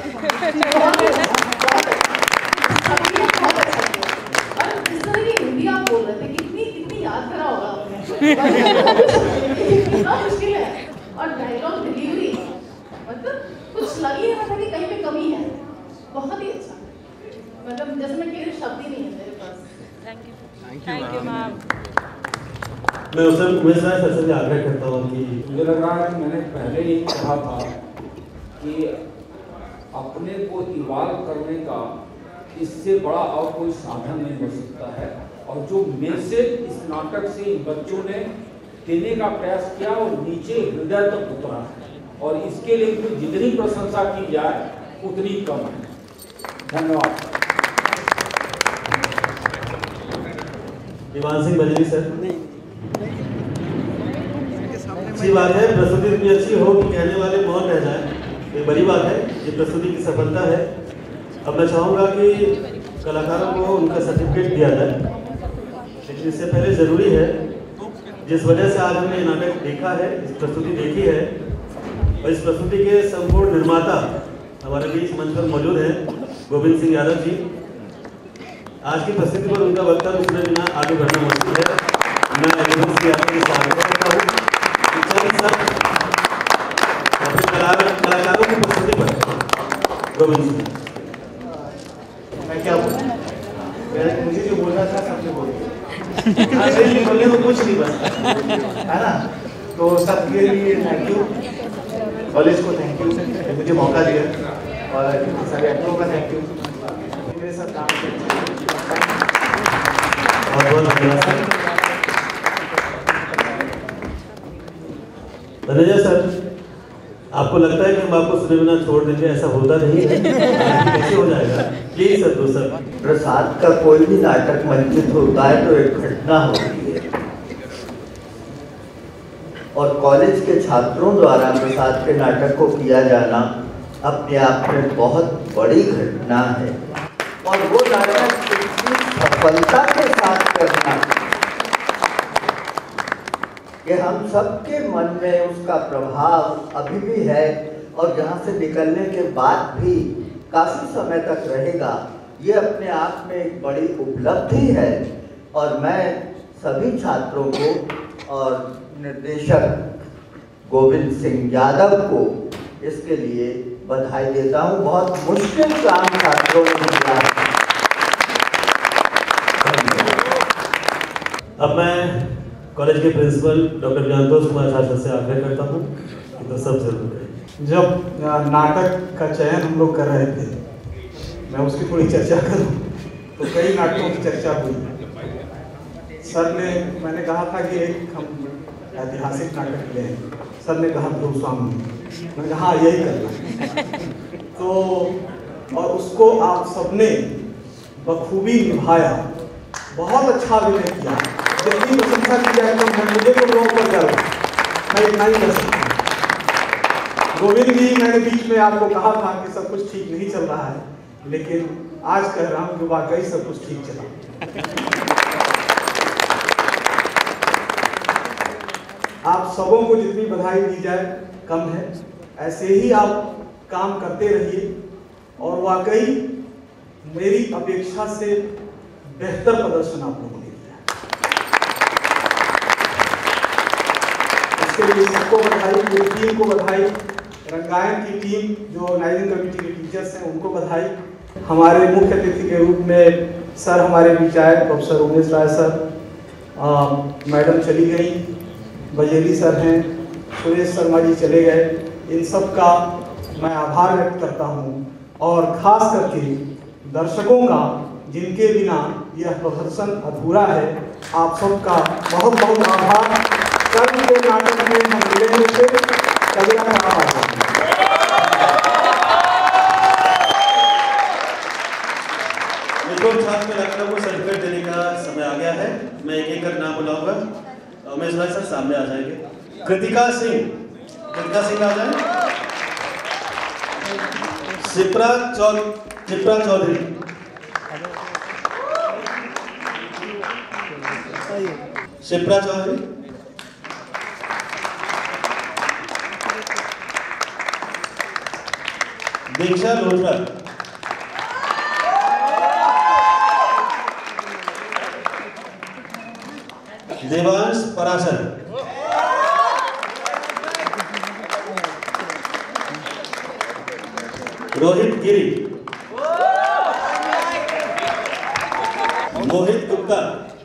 और जिस तरह की हिंदी आप बोल रहे थे कितनी याद करा होगा आपने, कितना मुश्किल है। और डायलॉग डिलीवरी मतलब कुछ लग ही नहीं रहा था कि कहीं पे कमी है, बहुत ही अच्छा। मतलब जैसे मैं कह रही शब्द ही नहीं है मेरे पास। Thank you ma'am. मैं उस उमेश राय सर से आग्रह करता हूँ कि मुझे लग रहा है कि मैंने पहले ही कहा था कि अपने को इवाल्व करने का इससे बड़ा और कोई साधन नहीं हो सकता है। और जो मैसेज इस नाटक से इन बच्चों ने देने का प्रयास किया और नीचे हृदय तक उतरा है, और इसके लिए जितनी प्रशंसा की जाए उतनी कम है। धन्यवाद। दीवान सिंह बजरी सर। अच्छी बात है, प्रस्तुति इतनी अच्छी हो कि कहने वाले मौन रह जाए, ये बड़ी बात है, ये प्रस्तुति की सफलता है। अब मैं चाहूँगा कि कलाकारों को उनका सर्टिफिकेट दिया जाए, लेकिन इससे पहले ज़रूरी है जिस वजह से आज हमने ये नाटक देखा है, इस प्रस्तुति देखी है, और इस प्रस्तुति के संपूर्ण निर्माता हमारे बीच मंच पर मौजूद हैं गोविंद सिंह यादव जी। आज की प्रस्तुति पर उनका वक्तव्य सुने बिना आगे बढ़ना मुश्किल है। मैं गोविंद सिंह यादव जी से आग्रह करता हूँ कि चंद सब अपने कलाकारों की प्रस्तुति पर गोविंद सिंह। मैं क्या बोलूँ, मुझे जो बोलना था सबने बोल दिया। बोलने को कुछ नहीं बस, है ना। तो सबके लिए थैंक यू, कॉलेज को थैंक यू मुझे मौका दिया, और सारे एक्टरों का थैंक यू मेरे साथ काम किया। बहुत बहुत धन्यवाद धनंजय सर। आपको लगता है कि हम आपको सुने बिना छोड़ देंगे? ऐसा होता नहीं है। कैसे हो जाएगा? प्लीज सर, दो सर। प्रसाद का कोई भी नाटक मंचित होता है तो एक घटना होती है, और कॉलेज के छात्रों द्वारा प्रसाद के नाटक को किया जाना अपने आप में बहुत बड़ी घटना है। और वो नाटक इतनी सफलता के साथ करना कि हम सबके मन में उसका प्रभाव अभी भी है, और जहाँ से निकलने के बाद भी काफ़ी समय तक रहेगा, ये अपने आप में एक बड़ी उपलब्धि है। और मैं सभी छात्रों को और निर्देशक गोविंद सिंह यादव को इसके लिए बधाई देता हूँ। बहुत मुश्किल काम छात्रों ने किया। अब मैं कॉलेज के प्रिंसिपल डॉक्टर ज्ञानतोष कुमार झाषा से आग्रह करता हूँ कि तो सब जरूर करें। जब नाटक का चयन हम लोग कर रहे थे, मैं उसकी थोड़ी चर्चा करूँ तो कई नाटकों की चर्चा हुई। सर ने, मैंने कहा था कि एक हम ऐतिहासिक नाटक ले हैं। सर ने कहा गोस्वामी, मैंने कहा हाँ यही करना। तो और उसको आप सबने बखूबी निभाया, बहुत अच्छा अभिनय किया। जितनी प्रशंसा की जाए तो मुझे तो लोगों पर गर्व, मैं इतना ही कर सकता हूँ। गोविंद जी, मैंने बीच में आपको कहा था कि सब कुछ ठीक नहीं चल रहा है, लेकिन आज कह रहा हूँ कि वाकई सब कुछ ठीक चला। आप सबों को जितनी बधाई दी जाए कम है। ऐसे ही आप काम करते रहिए, और वाकई मेरी अपेक्षा से बेहतर प्रदर्शन आप लोगों ने किया। इसके लिए सबको बधाई, पूरी टीम को बधाई, रंगायन की टीम जो ऑर्गेनाइजिंग कमेटी के टीचर्स हैं उनको बधाई। हमारे मुख्य अतिथि के रूप में सर हमारे बीच आए, professor Umesh Rai sir, madam चली गई, बजेली सर हैं, सुरेश शर्मा जी चले गए। इन सब का मैं आभार व्यक्त करता हूँ, और ख़ास करके दर्शकों का जिनके बिना यह प्रदर्शन अधूरा है। आप सबका बहुत बहुत आभार। कल के नाटक में हम मिलेंगे से अगला काम आ जाए। छात्र लखनऊ को सर्टिफिकेट देने का समय आ गया है। मैं एक एक कर नाम बुलाऊंगा। उमेश भाई सर सामने आ जाएंगे। कृतिका सिंह आ जाए। शिप्रा चौधरी, शिप्रा चौधरी, दीक्षा लोथरा, देवांश पराशर, रोहित गिरी, मोहित गुप्ता,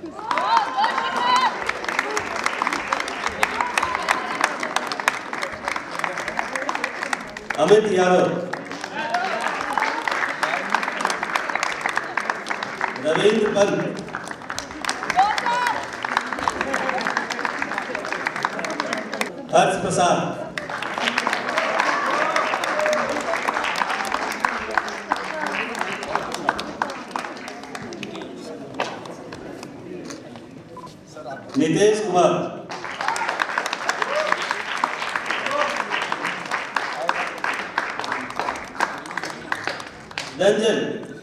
अमित यादव, रविंद्र पंत, हर्ष प्रसाद, नितेश कुमार, रंजन,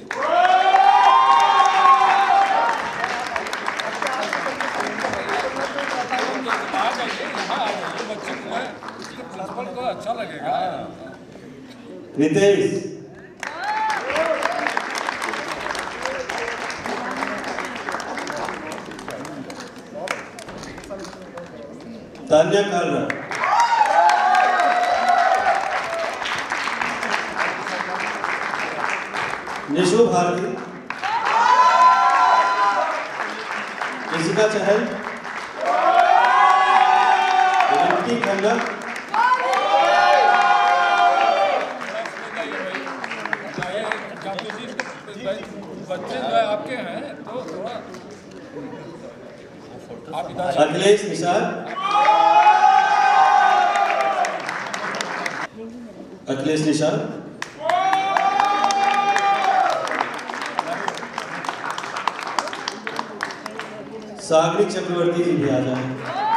अच्छा लगेगा। नितेश, तान्या कालरा, निशु भारती, जसिका चहल, रिंकी खन्ना, बच्चे जो है आपके हैं तो थोड़ा अखिलेश निषाद, सागरिक चक्रवर्ती जी भी आ जाए।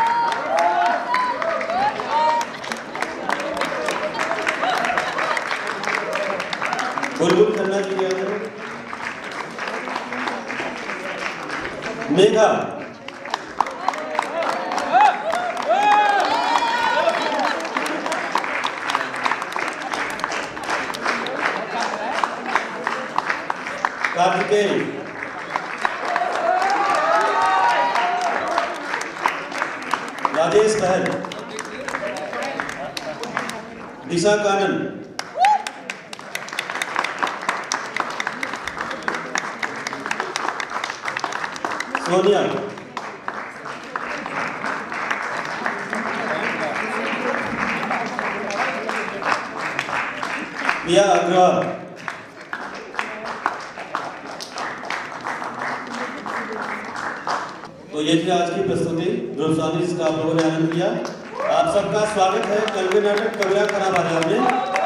बुलबुल खन्ना जी भी आ जाए। मेघा, कार्तिकेय, राजेश बहल, दिशा कानन, सोनिया, प्रिया अग्रवाल, तो ये थी आज की प्रस्तुति। ग्रुप स्वामी जिसका आप लोगों ने आनंद लिया। आप सबका स्वागत है कल के नाटक कबीरा खरा बाजार में।